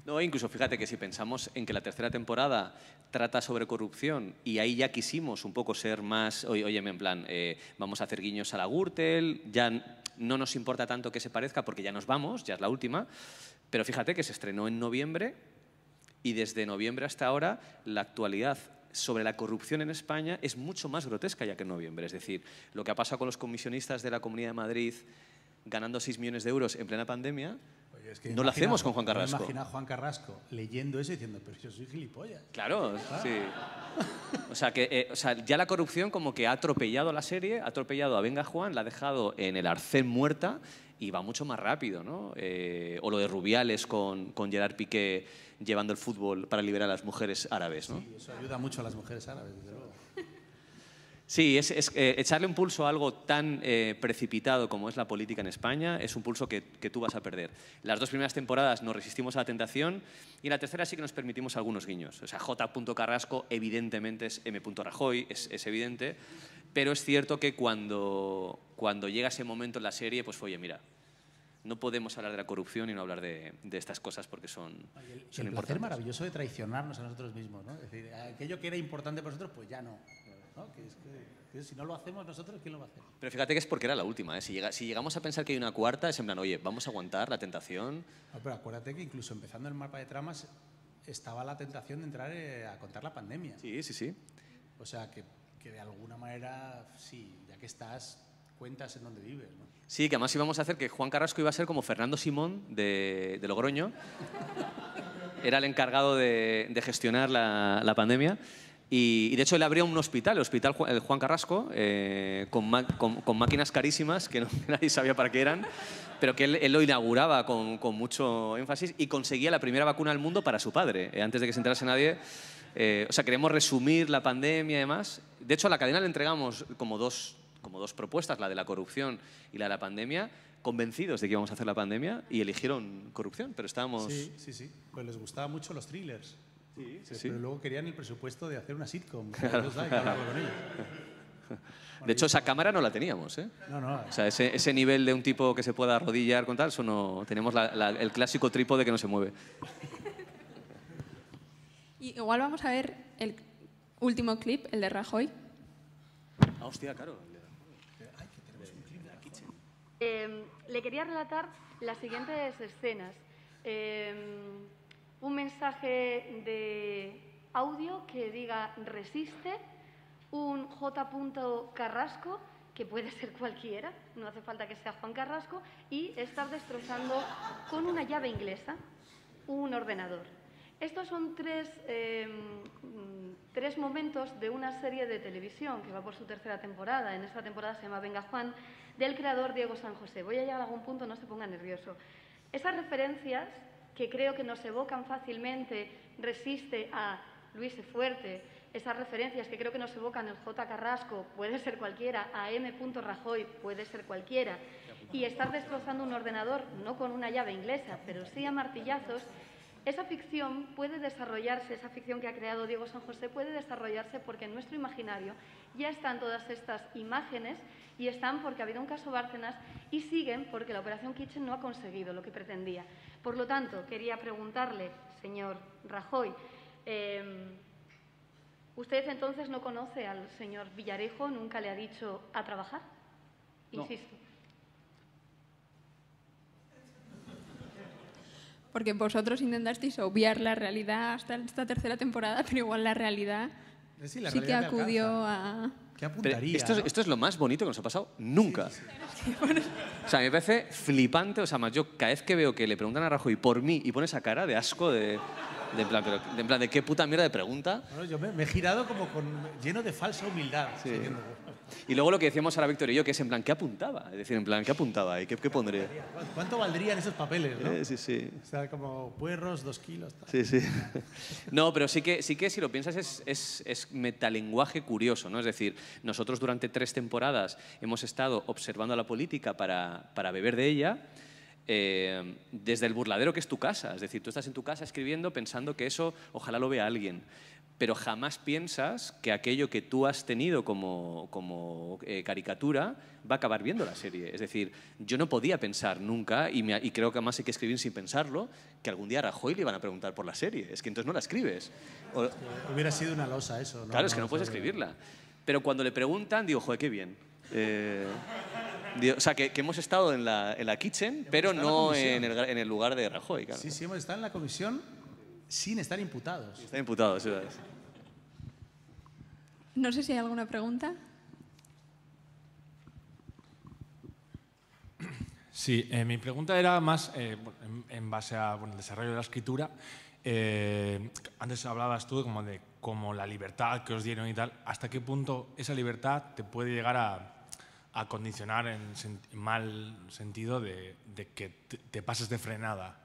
No, incluso fíjate que si pensamos en que la tercera temporada trata sobre corrupción y ahí ya quisimos un poco ser más, oye, oye en plan, eh, vamos a hacer guiños a la Gürtel, ya no nos importa tanto que se parezca porque ya nos vamos, ya es la última, pero fíjate que se estrenó en noviembre y desde noviembre hasta ahora la actualidad sobre la corrupción en España es mucho más grotesca ya que en noviembre. Es decir, lo que ha pasado con los comisionistas de la Comunidad de Madrid ganando seis millones de euros en plena pandemia, Oye, es que no lo hacemos con Juan Carrasco. Imagina a Juan Carrasco leyendo eso y diciendo, pero yo soy gilipollas. Claro, ah. sí. O sea, que, eh, o sea, ya la corrupción como que ha atropellado la serie, ha atropellado a Venga Juan, la ha dejado en el arcén muerta y va mucho más rápido, ¿no? Eh, o lo de Rubiales con, con Gerard Piqué llevando el fútbol para liberar a las mujeres árabes, ¿no? Sí, eso ayuda mucho a las mujeres árabes, desde luego. Sí, es, es eh, echarle un pulso a algo tan eh, precipitado como es la política en España es un pulso que, que tú vas a perder. Las dos primeras temporadas nos resistimos a la tentación y en la tercera sí que nos permitimos algunos guiños. O sea, J. Carrasco evidentemente es M. Rajoy, es, es evidente, pero es cierto que cuando, cuando llega ese momento en la serie, pues oye, mira, no podemos hablar de la corrupción y no hablar de, de estas cosas porque son, Oye, el, son el importantes. placer maravilloso de traicionarnos a nosotros mismos, ¿no? Es decir, aquello que era importante para nosotros, pues ya no. ¿No? Que es que, que si no lo hacemos nosotros, ¿quién lo va a hacer? Pero fíjate que es porque era la última, ¿eh? Si, llega, si llegamos a pensar que hay una cuarta, es en plan, oye, vamos a aguantar la tentación. No, pero acuérdate que incluso empezando el mapa de tramas estaba la tentación de entrar eh, a contar la pandemia. Sí, sí, sí. O sea, que, que de alguna manera, sí, ya que estás, cuentas en donde vives, ¿no? Sí, que además íbamos a hacer que Juan Carrasco iba a ser como Fernando Simón de, de Logroño. Era el encargado de, de gestionar la, la pandemia. Y, y de hecho él abría un hospital, el Hospital Juan, el Juan Carrasco, eh, con, ma, con, con máquinas carísimas que no, nadie sabía para qué eran, pero que él, él lo inauguraba con, con mucho énfasis y conseguía la primera vacuna del mundo para su padre, eh, antes de que se enterase nadie. Eh, o sea, queremos resumir la pandemia y demás. De hecho, a la cadena le entregamos como dos, como dos propuestas, la de la corrupción y la de la pandemia, convencidos de que íbamos a hacer la pandemia y eligieron corrupción, pero estábamos... Sí, sí, sí. Pues les gustaban mucho los thrillers. Sí, sí, pero sí. luego querían el presupuesto de hacer una sitcom. Claro, ¿sabes? Que hablarlo con ellos. De hecho, esa cámara no la teníamos, ¿eh? No, no. O sea, ese, ese nivel de un tipo que se pueda arrodillar con tal, eso no... Tenemos la, la, el clásico trípode que no se mueve. Y igual vamos a ver el último clip, el de Rajoy. Ah, hostia, claro. Eh, le quería relatar las siguientes escenas. Eh, un mensaje de audio que diga resiste, un J. Carrasco, que puede ser cualquiera, no hace falta que sea Juan Carrasco, y estar destrozando con una llave inglesa un ordenador. Estos son tres, eh, tres momentos de una serie de televisión que va por su tercera temporada. En esta temporada se llama Venga Juan, del creador Diego San José. Voy a llegar a algún punto, no se ponga nervioso. Esas referencias que creo que nos evocan fácilmente, resiste a Luis E. Fuerte, esas referencias que creo que nos evocan el J. Carrasco, puede ser cualquiera, a M. Rajoy, puede ser cualquiera, y estar destrozando un ordenador, no con una llave inglesa, pero sí a martillazos. Esa ficción puede desarrollarse, esa ficción que ha creado Diego San José puede desarrollarse porque en nuestro imaginario ya están todas estas imágenes y están porque ha habido un caso Bárcenas y siguen porque la Operación Kitchen no ha conseguido lo que pretendía. Por lo tanto, quería preguntarle, señor Rajoy, eh, ¿usted entonces no conoce al señor Villarejo? ¿Nunca le ha dicho a trabajar? Insisto. No. Porque vosotros intentasteis obviar la realidad hasta esta tercera temporada, pero igual la realidad sí, la sí realidad que acudió a... ¿Qué apuntaría? Esto es, ¿no? esto es lo más bonito que nos ha pasado nunca. Sí, sí, sí. O sea, me parece flipante. O sea, más yo cada vez que veo que le preguntan a Rajoy por mí y pone esa cara de asco de... De en, plan, pero, de, en plan, ¿de qué puta mierda de pregunta? Bueno, yo me, me he girado como con, lleno de falsa humildad. Sí. Y luego lo que decíamos ahora Víctor y yo, que es en plan, ¿qué apuntaba? Es decir, en plan, ¿qué apuntaba ahí? ¿Qué, qué pondría? ¿Cuánto valdrían esos papeles, no? Eh, sí, sí. O sea, como puerros, dos kilos. Tal. Sí, sí. No, pero sí que, sí que si lo piensas es, es, es metalenguaje curioso, ¿no? Es decir, nosotros durante tres temporadas hemos estado observando la política para, para beber de ella. Eh, desde el burladero que es tu casa, es decir, tú estás en tu casa escribiendo pensando que eso ojalá lo vea alguien, pero jamás piensas que aquello que tú has tenido como, como eh, caricatura va a acabar viendo la serie. Es decir, yo no podía pensar nunca, y, me, y creo que además hay que escribir sin pensarlo, que algún día a Rajoy le iban a preguntar por la serie. Es que entonces no la escribes. O, Hubiera sido una losa eso, ¿no? Claro, no, es que no puedes sobre... escribirla. Pero cuando le preguntan, digo, joder, qué bien. Eh, digo, o sea, que, que hemos estado en la, en la kitchen, pero no en, en, el, en el lugar de Rajoy. Claro. Sí, sí, hemos estado en la comisión sin estar imputados. Están imputados, sí. No sé si hay alguna pregunta. Sí, eh, mi pregunta era más eh, en, en base al bueno, desarrollo de la escritura. Eh, antes hablabas tú como de como la libertad que os dieron y tal. ¿Hasta qué punto esa libertad te puede llegar a, a condicionar en, sen, en mal sentido de, de que te, te pases de frenada?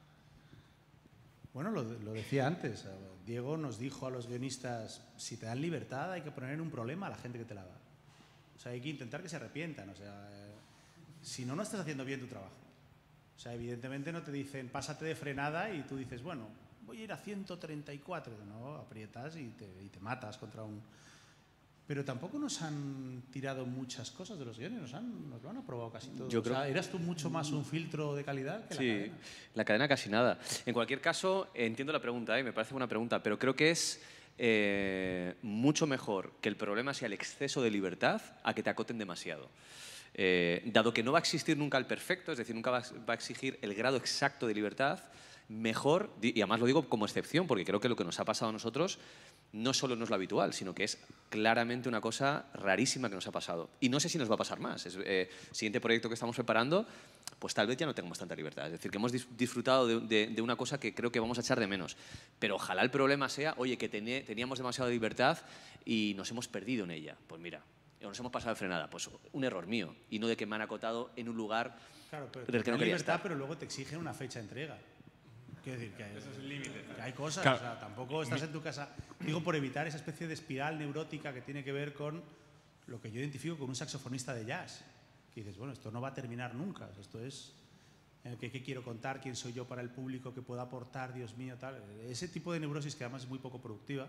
Bueno, lo, lo decía antes. Diego nos dijo a los guionistas, si te dan libertad hay que poner en un problema a la gente que te la da. O sea, hay que intentar que se arrepientan. O sea, eh, si no, no estás haciendo bien tu trabajo. O sea, evidentemente no te dicen, pásate de frenada y tú dices, bueno, voy a ir a ciento treinta y cuatro. No, aprietas y te, y te matas contra un... Pero tampoco nos han tirado muchas cosas de los guiones, nos, han, nos lo han aprobado casi todo. Yo o creo... sea, ¿eras tú mucho más un filtro de calidad que sí, la cadena? La cadena casi nada. En cualquier caso, entiendo la pregunta, ¿eh? Me parece buena pregunta, pero creo que es eh, mucho mejor que el problema sea el exceso de libertad a que te acoten demasiado. Eh, dado que no va a existir nunca el perfecto, es decir, nunca va, va a exigir el grado exacto de libertad, mejor, y además lo digo como excepción, porque creo que lo que nos ha pasado a nosotros no solo no es lo habitual, sino que es claramente una cosa rarísima que nos ha pasado. Y no sé si nos va a pasar más. El eh, siguiente proyecto que estamos preparando, pues tal vez ya no tengamos tanta libertad. Es decir, que hemos disfrutado de, de, de una cosa que creo que vamos a echar de menos. Pero ojalá el problema sea, oye, que tené, teníamos demasiada libertad y nos hemos perdido en ella. Pues mira, nos hemos pasado de frenada. Pues un error mío y no de que me han acotado en un lugar claro, pero del que no quería libertad, estar. Pero luego te exigen una fecha de entrega. Quiero decir que hay, Ese es el límite. Que hay cosas, claro. O sea, tampoco estás en tu casa. Digo, por evitar esa especie de espiral neurótica que tiene que ver con lo que yo identifico con un saxofonista de jazz. Que dices, bueno, esto no va a terminar nunca. Esto es en el que qué quiero contar, quién soy yo para el público, qué puedo aportar, Dios mío, tal. Ese tipo de neurosis, que además es muy poco productiva,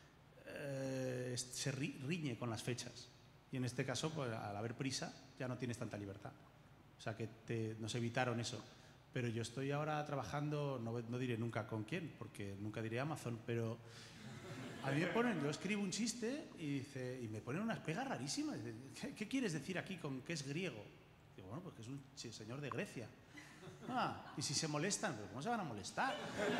eh, se ri riñe con las fechas. Y en este caso, pues, al haber prisa, ya no tienes tanta libertad. O sea, que te, nos evitaron eso. Pero yo estoy ahora trabajando, no, no diré nunca con quién, porque nunca diré Amazon, pero a mí me ponen, yo escribo un chiste y, dice, y me ponen unas pegas rarísimas. ¿Qué, ¿Qué quieres decir aquí con que es griego? Digo, bueno, pues que es un señor de Grecia. Ah, y si se molestan, pues ¿cómo se van a molestar?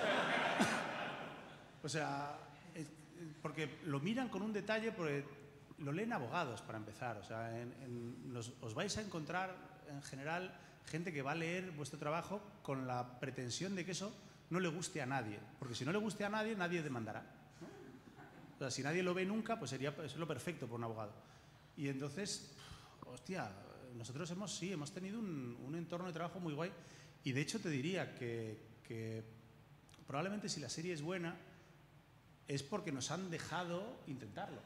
O sea, es, porque lo miran con un detalle, porque lo leen abogados, para empezar. O sea, en, en los, os vais a encontrar, en general, gente que va a leer vuestro trabajo con la pretensión de que eso no le guste a nadie. Porque si no le guste a nadie, nadie demandará, ¿no? O sea, si nadie lo ve nunca, pues sería eso es lo perfecto por un abogado. Y entonces, hostia, nosotros hemos, sí, hemos tenido un, un entorno de trabajo muy guay. Y de hecho te diría que, que probablemente si la serie es buena, es porque nos han dejado intentarlo.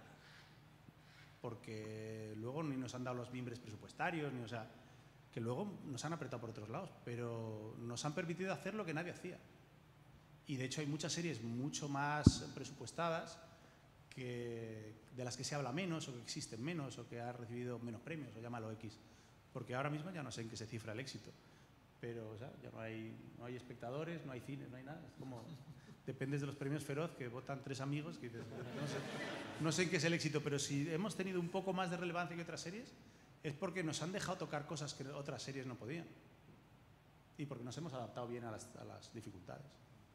Porque luego ni nos han dado los mimbres presupuestarios, ni, o sea, que luego nos han apretado por otros lados, pero nos han permitido hacer lo que nadie hacía. Y de hecho hay muchas series mucho más presupuestadas que, de las que se habla menos, o que existen menos, o que han recibido menos premios, o llámalo X. Porque ahora mismo ya no sé en qué se cifra el éxito. Pero o sea, ya no hay, no hay espectadores, no hay cine, no hay nada. Es como, dependes de los premios Feroz, que votan tres amigos, que dices, no sé, no sé en qué es el éxito, pero si hemos tenido un poco más de relevancia que otras series, es porque nos han dejado tocar cosas que otras series no podían. Y porque nos hemos adaptado bien a las, a las dificultades.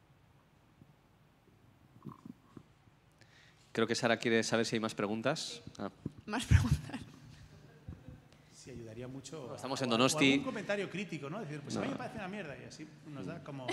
Creo que Sara quiere saber si hay más preguntas. Sí. Ah. Más preguntas. Sí, ayudaría mucho. Estamos a, en o Donosti. algún comentario crítico, ¿no? Decir, pues no. a mí me parece una mierda y así nos da como...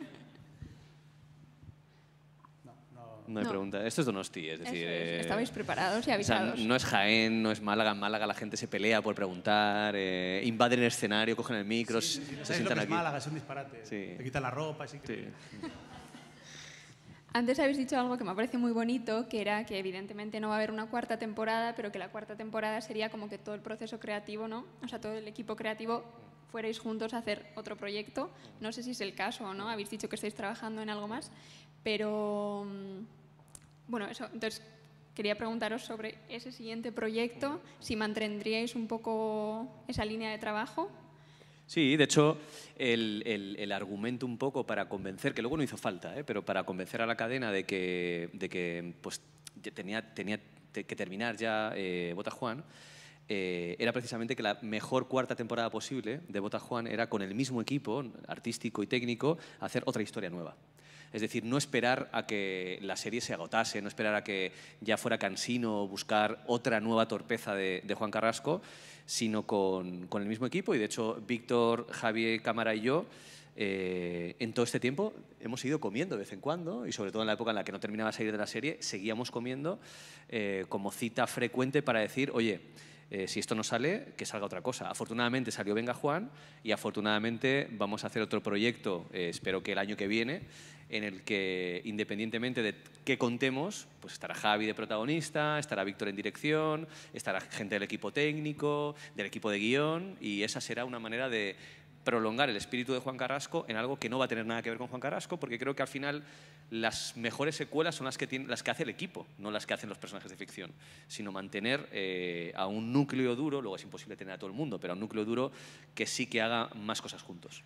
No hay no. pregunta. Esto es Donosti, es decir... Eso es. Eh, Estabais preparados y o sea, avisados. no es Jaén, no es Málaga. En Málaga la gente se pelea por preguntar, eh, invaden el escenario, cogen el micro, Sí, sí, sí, se no sabéis sientan lo que es aquí. Málaga, es un disparate. Sí. Te quitan la ropa, así que... Sí. Antes habéis dicho algo que me parece muy bonito, que era que evidentemente no va a haber una cuarta temporada, pero que la cuarta temporada sería como que todo el proceso creativo, ¿no? O sea, todo el equipo creativo fuerais juntos a hacer otro proyecto. No sé si es el caso o no, habéis dicho que estáis trabajando en algo más, pero Bueno, eso, entonces quería preguntaros sobre ese siguiente proyecto, si mantendríais un poco esa línea de trabajo. Sí, de hecho, el, el, el argumento un poco para convencer, que luego no hizo falta, ¿eh? pero para convencer a la cadena de que, de que pues, tenía, tenía que terminar ya eh, Bota Juan, eh, era precisamente que la mejor cuarta temporada posible de Bota Juan era con el mismo equipo artístico y técnico hacer otra historia nueva. Es decir, no esperar a que la serie se agotase, no esperar a que ya fuera cansino buscar otra nueva torpeza de, de Juan Carrasco, sino con, con el mismo equipo. Y de hecho, Víctor, Javier Cámara y yo, eh, en todo este tiempo hemos ido comiendo de vez en cuando, y sobre todo en la época en la que no terminaba de salir de la serie, seguíamos comiendo eh, como cita frecuente para decir, oye, Eh, si esto no sale, que salga otra cosa. Afortunadamente salió Venga Juan y afortunadamente vamos a hacer otro proyecto, eh, espero que el año que viene, en el que independientemente de qué contemos, pues estará Javi de protagonista, estará Víctor en dirección, estará gente del equipo técnico, del equipo de guión, y esa será una manera de prolongar el espíritu de Juan Carrasco en algo que no va a tener nada que ver con Juan Carrasco, porque creo que al final las mejores secuelas son las que, tiene, las que hace el equipo, no las que hacen los personajes de ficción, sino mantener eh, a un núcleo duro, luego es imposible tener a todo el mundo, pero a un núcleo duro que sí que haga más cosas juntos.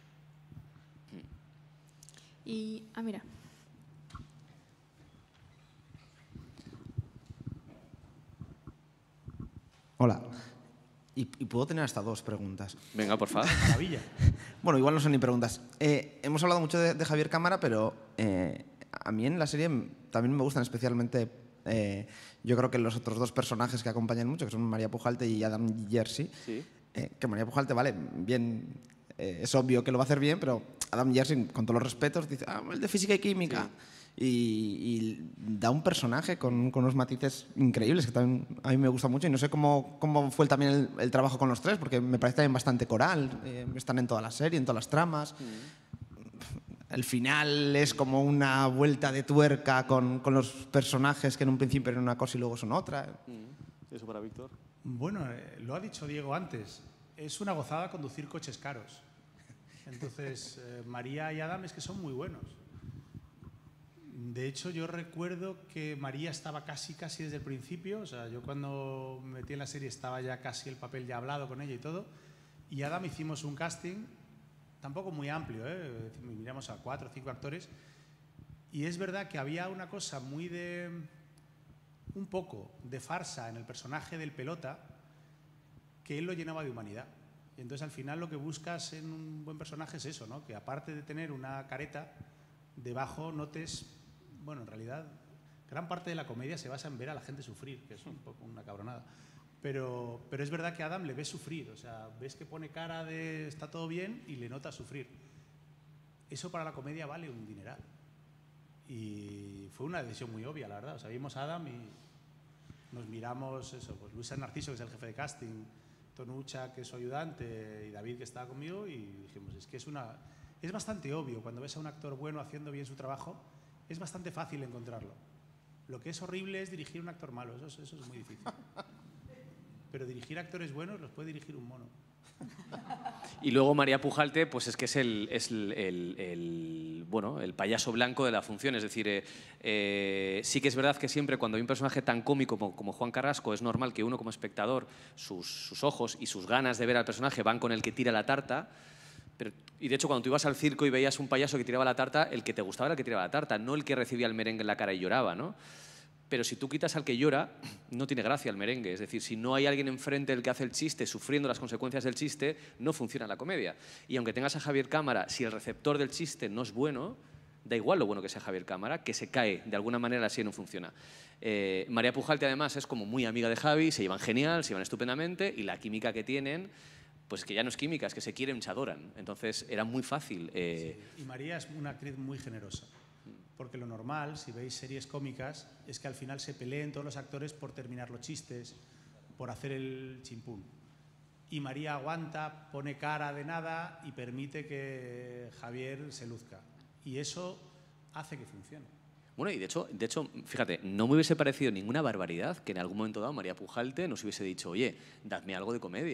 Y, ah, mira. Hola. Y, y puedo tener hasta dos preguntas. Venga, por favor. Maravilla. Bueno, igual no son ni preguntas. Eh, hemos hablado mucho de, de Javier Cámara, pero eh, a mí en la serie también me gustan especialmente, eh, yo creo que los otros dos personajes que acompañan mucho, que son María Pujalte y Adam Jersey. Sí. Eh, que María Pujalte, vale, bien, eh, es obvio que lo va a hacer bien, pero Adam Jersey, con todos los respetos, dice, ah, el de física y química. Sí. Y, y da un personaje con, con unos matices increíbles que también a mí me gusta mucho, y no sé cómo, cómo fue también el, el trabajo con los tres, porque me parece también bastante coral, eh, están en toda la serie, en todas las tramas. Mm. El final es como una vuelta de tuerca con, con los personajes que en un principio eran una cosa y luego son otra. Mm. ¿Eso para Víctor? Bueno, eh, lo ha dicho Diego antes, es una gozada conducir coches caros. Entonces, eh, María y Adam es que son muy buenos. De hecho, yo recuerdo que María estaba casi, casi desde el principio. O sea, yo cuando me metí en la serie estaba ya casi el papel ya hablado con ella y todo. Y Adam hicimos un casting, tampoco muy amplio, ¿eh? Miramos a cuatro o cinco actores. Y es verdad que había una cosa muy de... un poco de farsa en el personaje del pelota, que él lo llenaba de humanidad. Y entonces, al final, lo que buscas en un buen personaje es eso, ¿no? Que aparte de tener una careta, debajo notes... Bueno, en realidad, gran parte de la comedia se basa en ver a la gente sufrir, que es un poco una cabronada. Pero, pero es verdad que a Adam le ves sufrir, o sea, ves que pone cara de está todo bien y le notas sufrir. Eso para la comedia vale un dineral. Y fue una decisión muy obvia, la verdad. O sea, vimos a Adam y nos miramos, eso, pues Luis San Narciso, que es el jefe de casting, Tonucha, que es su ayudante, y David, que estaba conmigo, y dijimos, es que es una... Es bastante obvio, cuando ves a un actor bueno haciendo bien su trabajo, es bastante fácil encontrarlo. Lo que es horrible es dirigir a un actor malo, eso, eso es muy difícil. Pero dirigir actores buenos los puede dirigir un mono. Y luego María Pujalte, pues es que es el, es el, el, el, bueno, el payaso blanco de la función. Es decir, eh, eh, sí que es verdad que siempre cuando hay un personaje tan cómico como, como Juan Carrasco, es normal que uno como espectador, sus, sus ojos y sus ganas de ver al personaje van con el que tira la tarta. Pero, y de hecho, cuando tú ibas al circo y veías un payaso que tiraba la tarta, el que te gustaba era el que tiraba la tarta, no el que recibía el merengue en la cara y lloraba, ¿no? Pero si tú quitas al que llora, no tiene gracia el merengue. Es decir, si no hay alguien enfrente del que hace el chiste, sufriendo las consecuencias del chiste, no funciona la comedia. Y aunque tengas a Javier Cámara, si el receptor del chiste no es bueno, da igual lo bueno que sea Javier Cámara, que se cae, de alguna manera así no funciona. Eh, María Pujalte, además, es como muy amiga de Javi, se llevan genial, se llevan estupendamente, y la química que tienen... pues que ya no es química, es que se quieren, se adoran. Entonces era muy fácil. Eh... Sí, y María es una actriz muy generosa, porque lo normal, si veis series cómicas, es que al final se peleen todos los actores por terminar los chistes, por hacer el chimpún. Y María aguanta, pone cara de nada y permite que Javier se luzca. Y eso hace que funcione. Bueno, y de hecho, de hecho, fíjate, no me hubiese parecido ninguna barbaridad que en algún momento dado María Pujalte nos hubiese dicho, oye, dadme algo de comedia.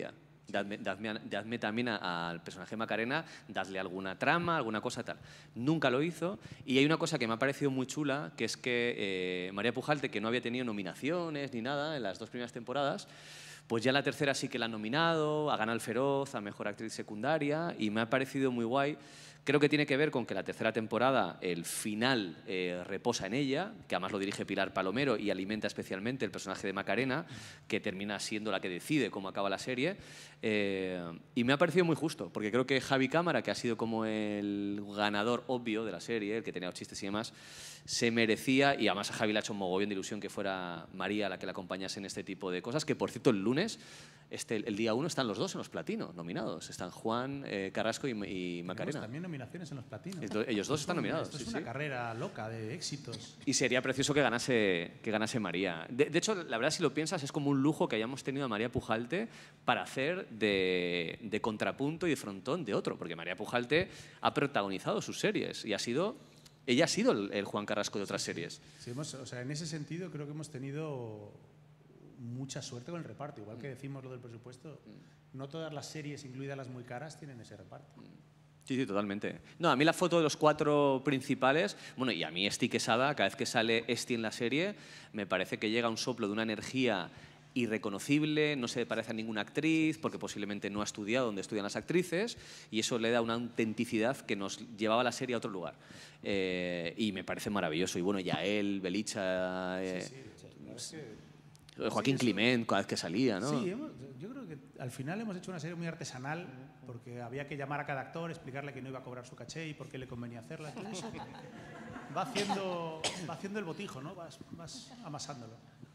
Dadme, dadme, dadme también a, al personaje de Macarena, dadle alguna trama, alguna cosa tal. Nunca lo hizo. Y hay una cosa que me ha parecido muy chula, que es que eh, María Pujalte, que no había tenido nominaciones ni nada en las dos primeras temporadas, pues ya la tercera sí que la han nominado, ha ganado el Feroz, a Mejor Actriz Secundaria, y me ha parecido muy guay. Creo que tiene que ver con que la tercera temporada, el final eh, reposa en ella, que además lo dirige Pilar Palomero y alimenta especialmente el personaje de Macarena, que termina siendo la que decide cómo acaba la serie. Eh, y me ha parecido muy justo, porque creo que Javi Cámara, que ha sido como el ganador obvio de la serie, el que tenía los chistes y demás, se merecía, y además a Javi le ha hecho un mogollón de ilusión que fuera María la que la acompañase en este tipo de cosas, que por cierto el lunes, este, el día uno, están los dos en los platinos nominados. Están Juan eh, Carrasco y, y Macarena. También nominaciones en los platinos. Entonces, ellos dos están nominados. Esto es sí, una sí. carrera loca de éxitos. Y sería precioso que ganase, que ganase María. De, de hecho, la verdad, si lo piensas, es como un lujo que hayamos tenido a María Pujalte para hacer de, de contrapunto y de frontón de otro, porque María Pujalte ha protagonizado sus series y ha sido, ella ha sido el, el Juan Carrasco de otras series. Sí, hemos, o sea, en ese sentido creo que hemos tenido mucha suerte con el reparto. Igual que decimos lo del presupuesto, no todas las series, incluidas las muy caras, tienen ese reparto. Sí, sí, totalmente. No, a mí la foto de los cuatro principales, bueno, y a mí Esti Quesada, cada vez que sale Esti en la serie, me parece que llega un soplo de una energía irreconocible, no se parece a ninguna actriz, porque posiblemente no ha estudiado donde estudian las actrices, y eso le da una autenticidad que nos llevaba la serie a otro lugar. Eh, y me parece maravilloso. Y bueno, Yael, Belicha, eh, Sí, sí, la verdad es que Joaquín sí, Climent, cada vez que salía, ¿no? Sí, hemos, yo creo que al final hemos hecho una serie muy artesanal, porque había que llamar a cada actor, explicarle que no iba a cobrar su caché y por qué le convenía hacerla. Todo eso va haciendo, va haciendo el botijo, ¿no? Vas, vas amasándolo.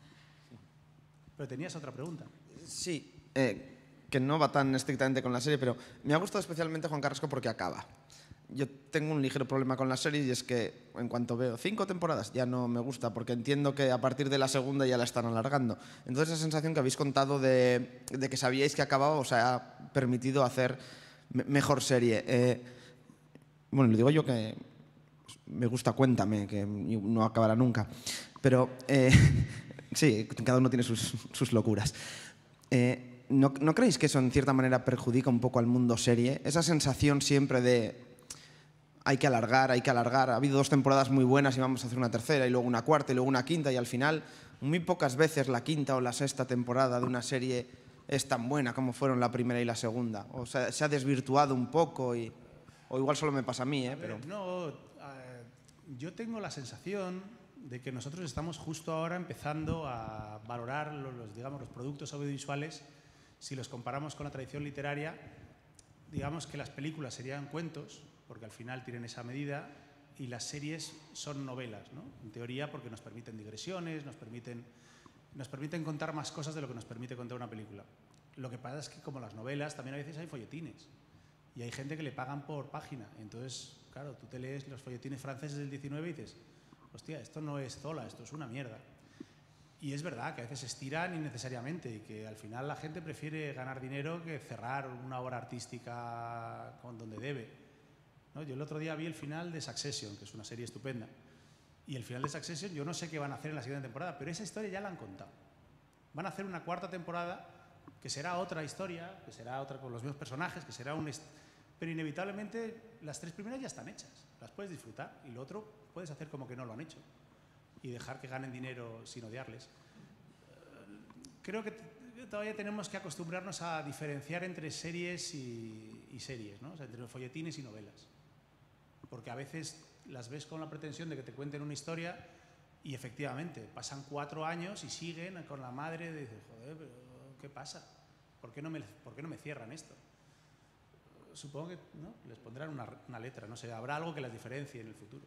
Pero tenías otra pregunta. Sí, eh, que no va tan estrictamente con la serie, pero me ha gustado especialmente Juan Carrasco porque acaba. Yo tengo un ligero problema con la serie y es que en cuanto veo cinco temporadas ya no me gusta, porque entiendo que a partir de la segunda ya la están alargando. Entonces esa sensación que habéis contado de, de que sabíais que acababa os ha permitido hacer me mejor serie. Eh, bueno, lo digo yo que me gusta Cuéntame, que no acabará nunca. Pero eh, sí, cada uno tiene sus, sus locuras. Eh, ¿no, ¿No creéis que eso en cierta manera perjudica un poco al mundo serie? Esa sensación siempre de hay que alargar, hay que alargar. Ha habido dos temporadas muy buenas y vamos a hacer una tercera y luego una cuarta y luego una quinta, y al final muy pocas veces la quinta o la sexta temporada de una serie es tan buena como fueron la primera y la segunda. O sea, se ha desvirtuado un poco y, o igual solo me pasa a mí, ¿eh? A ver, Pero... no, eh, yo tengo la sensación de que nosotros estamos justo ahora empezando a valorar los, los, digamos, los productos audiovisuales. Si los comparamos con la tradición literaria, digamos que las películas serían cuentos, porque al final tienen esa medida, y las series son novelas, ¿no? En teoría, porque nos permiten digresiones, nos permiten, nos permiten contar más cosas de lo que nos permite contar una película. Lo que pasa es que, como las novelas, también a veces hay folletines, y hay gente que le pagan por página. Entonces, claro, tú te lees los folletines franceses del diecinueve y dices, hostia, esto no es Zola, esto es una mierda. Y es verdad que a veces se estiran innecesariamente y que al final la gente prefiere ganar dinero que cerrar una obra artística con donde debe, ¿no? Yo el otro día vi el final de Succession, que es una serie estupenda. Y el final de Succession, yo no sé qué van a hacer en la siguiente temporada, pero esa historia ya la han contado. Van a hacer una cuarta temporada que será otra historia, que será otra con los mismos personajes, que será un... Pero inevitablemente las tres primeras ya están hechas, las puedes disfrutar, y lo otro puedes hacer como que no lo han hecho y dejar que ganen dinero sin odiarles. Creo que todavía tenemos que acostumbrarnos a diferenciar entre series y, y series, ¿no? O sea, entre folletines y novelas. Porque a veces las ves con la pretensión de que te cuenten una historia y efectivamente pasan cuatro años y siguen con la madre de, joder, pero ¿qué pasa? ¿Por qué no me, por qué no me cierran esto? Supongo que, ¿no?, les pondrán una, una letra, no sé, habrá algo que las diferencie en el futuro.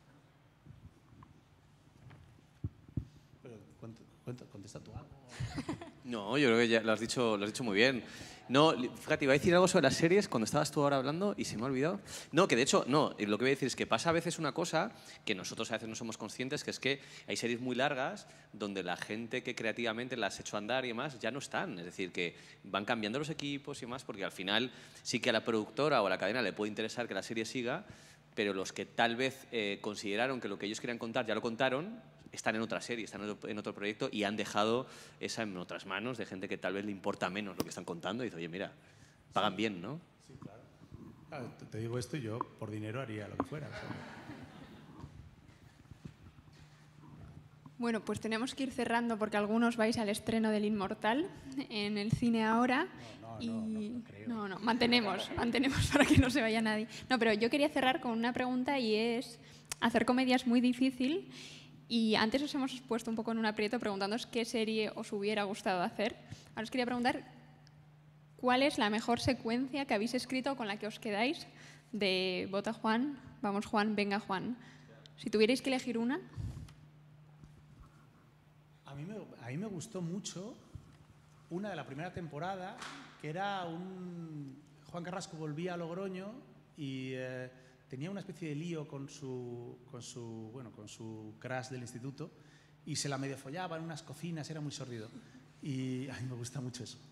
Pero contesta tú algo. No, yo creo que ya lo has dicho, lo has dicho muy bien. No, fíjate, iba a decir algo sobre las series cuando estabas tú ahora hablando y se me ha olvidado. No, que de hecho, no, lo que voy a decir es que pasa a veces una cosa que nosotros a veces no somos conscientes, que es que hay series muy largas donde la gente que creativamente las ha hecho andar y demás ya no están. Es decir, que van cambiando los equipos y demás, porque al final sí que a la productora o a la cadena le puede interesar que la serie siga, pero los que tal vez eh, consideraron que lo que ellos querían contar ya lo contaron, están en otra serie, están en otro, en otro proyecto y han dejado esa en otras manos de gente que tal vez le importa menos lo que están contando y dice, oye, mira, pagan bien, ¿no? Sí, claro. Claro, te- te digo esto y yo por dinero haría lo que fuera. o sea. Bueno, pues tenemos que ir cerrando porque algunos vais al estreno del Inmortal en el cine ahora. No, no, y... no, no, no creo. no, no, mantenemos, mantenemos para que no se vaya nadie. No, pero yo quería cerrar con una pregunta y es, hacer comedia es muy difícil y antes os hemos puesto un poco en un aprieto preguntándoos qué serie os hubiera gustado hacer. Ahora os quería preguntar cuál es la mejor secuencia que habéis escrito con la que os quedáis de Vota Juan, vamos Juan, venga Juan. Si tuvierais que elegir una... A mí, me, a mí me gustó mucho una de la primera temporada, que era un... Juan Carrasco volvía a Logroño y eh, tenía una especie de lío con su, con, su, bueno, con su crush del instituto y se la medio follaba en unas cocinas, era muy sórdido. Y a mí me gusta mucho eso.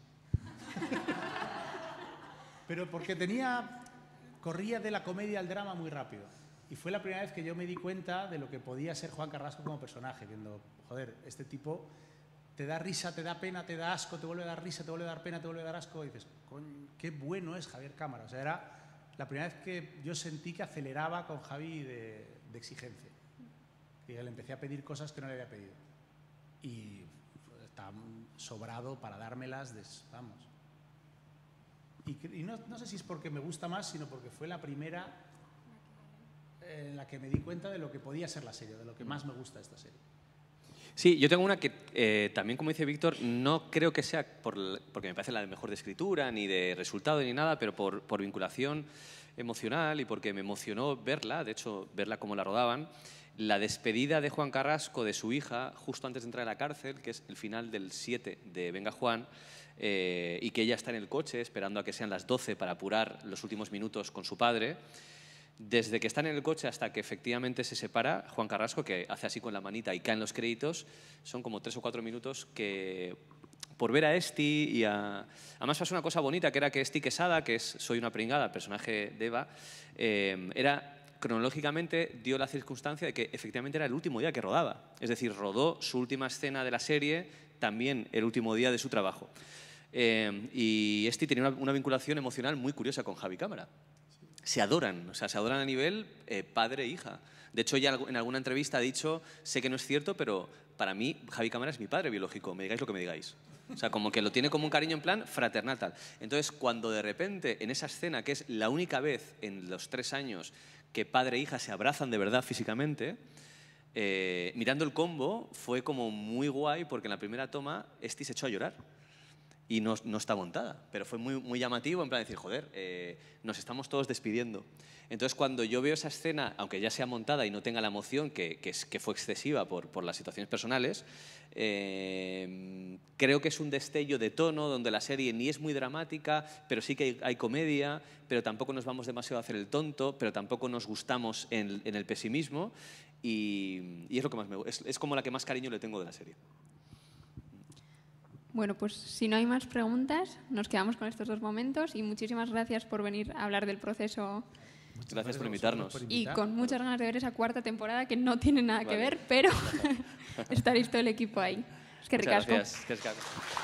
Pero porque tenía... corría de la comedia al drama muy rápido. Y fue la primera vez que yo me di cuenta de lo que podía ser Juan Carrasco como personaje, viendo, joder, este tipo te da risa, te da pena, te da asco, te vuelve a dar risa, te vuelve a dar pena, te vuelve a dar asco, y dices, coño, qué bueno es Javier Cámara. O sea, era la primera vez que yo sentí que aceleraba con Javi de, de exigencia. Y le empecé a pedir cosas que no le había pedido. Y pues, está sobrado para dármelas, de, vamos. Y, y no, no sé si es porque me gusta más, sino porque fue la primera en la que me di cuenta de lo que podía ser la serie, de lo que más me gusta de esta serie. Sí, yo tengo una que eh, también, como dice Víctor, no creo que sea por, porque me parece la mejor de escritura, ni de resultado, ni nada, pero por, por vinculación emocional y porque me emocionó verla, de hecho, verla como la rodaban, la despedida de Juan Carrasco de su hija justo antes de entrar a la cárcel, que es el final del siete de Venga Juan, eh, y que ella está en el coche esperando a que sean las doce para apurar los últimos minutos con su padre. Desde que están en el coche hasta que efectivamente se separa, Juan Carrasco, que hace así con la manita y caen los créditos, son como tres o cuatro minutos que, por ver a Esti y a... Además pasó una cosa bonita, que era que Esti Quesada, que es Soy una pringada, el personaje de Eva, eh, era... cronológicamente dio la circunstancia de que efectivamente era el último día que rodaba. Es decir, rodó su última escena de la serie también el último día de su trabajo. Eh, y Esti tenía una, una vinculación emocional muy curiosa con Javi Cámara. Se adoran, o sea, se adoran a nivel eh, padre e hija. De hecho, ella en alguna entrevista ha dicho, sé que no es cierto, pero para mí Javi Cámara es mi padre biológico, me digáis lo que me digáis. O sea, como que lo tiene como un cariño en plan fraternal tal. Entonces, cuando de repente en esa escena, que es la única vez en los tres años que padre e hija se abrazan de verdad físicamente, eh, mirando el combo fue como muy guay porque en la primera toma Esti se echó a llorar. Y no, no está montada, pero fue muy, muy llamativo en plan de decir, joder, eh, nos estamos todos despidiendo. Entonces, cuando yo veo esa escena, aunque ya sea montada y no tenga la emoción, que, que, es, que fue excesiva por, por las situaciones personales, eh, creo que es un destello de tono donde la serie ni es muy dramática, pero sí que hay, hay comedia, pero tampoco nos vamos demasiado a hacer el tonto, pero tampoco nos gustamos en, en el pesimismo, y, y es, lo que más me, es, es como la que más cariño le tengo de la serie. Bueno, pues si no hay más preguntas, nos quedamos con estos dos momentos y muchísimas gracias por venir a hablar del proceso. Muchas gracias por invitarnos. Por Y invitar. con muchas ganas de ver esa cuarta temporada que no tiene nada que ver, pero estaréis todo el equipo ahí. Es que Muchas ricasco. gracias. Que ricasco.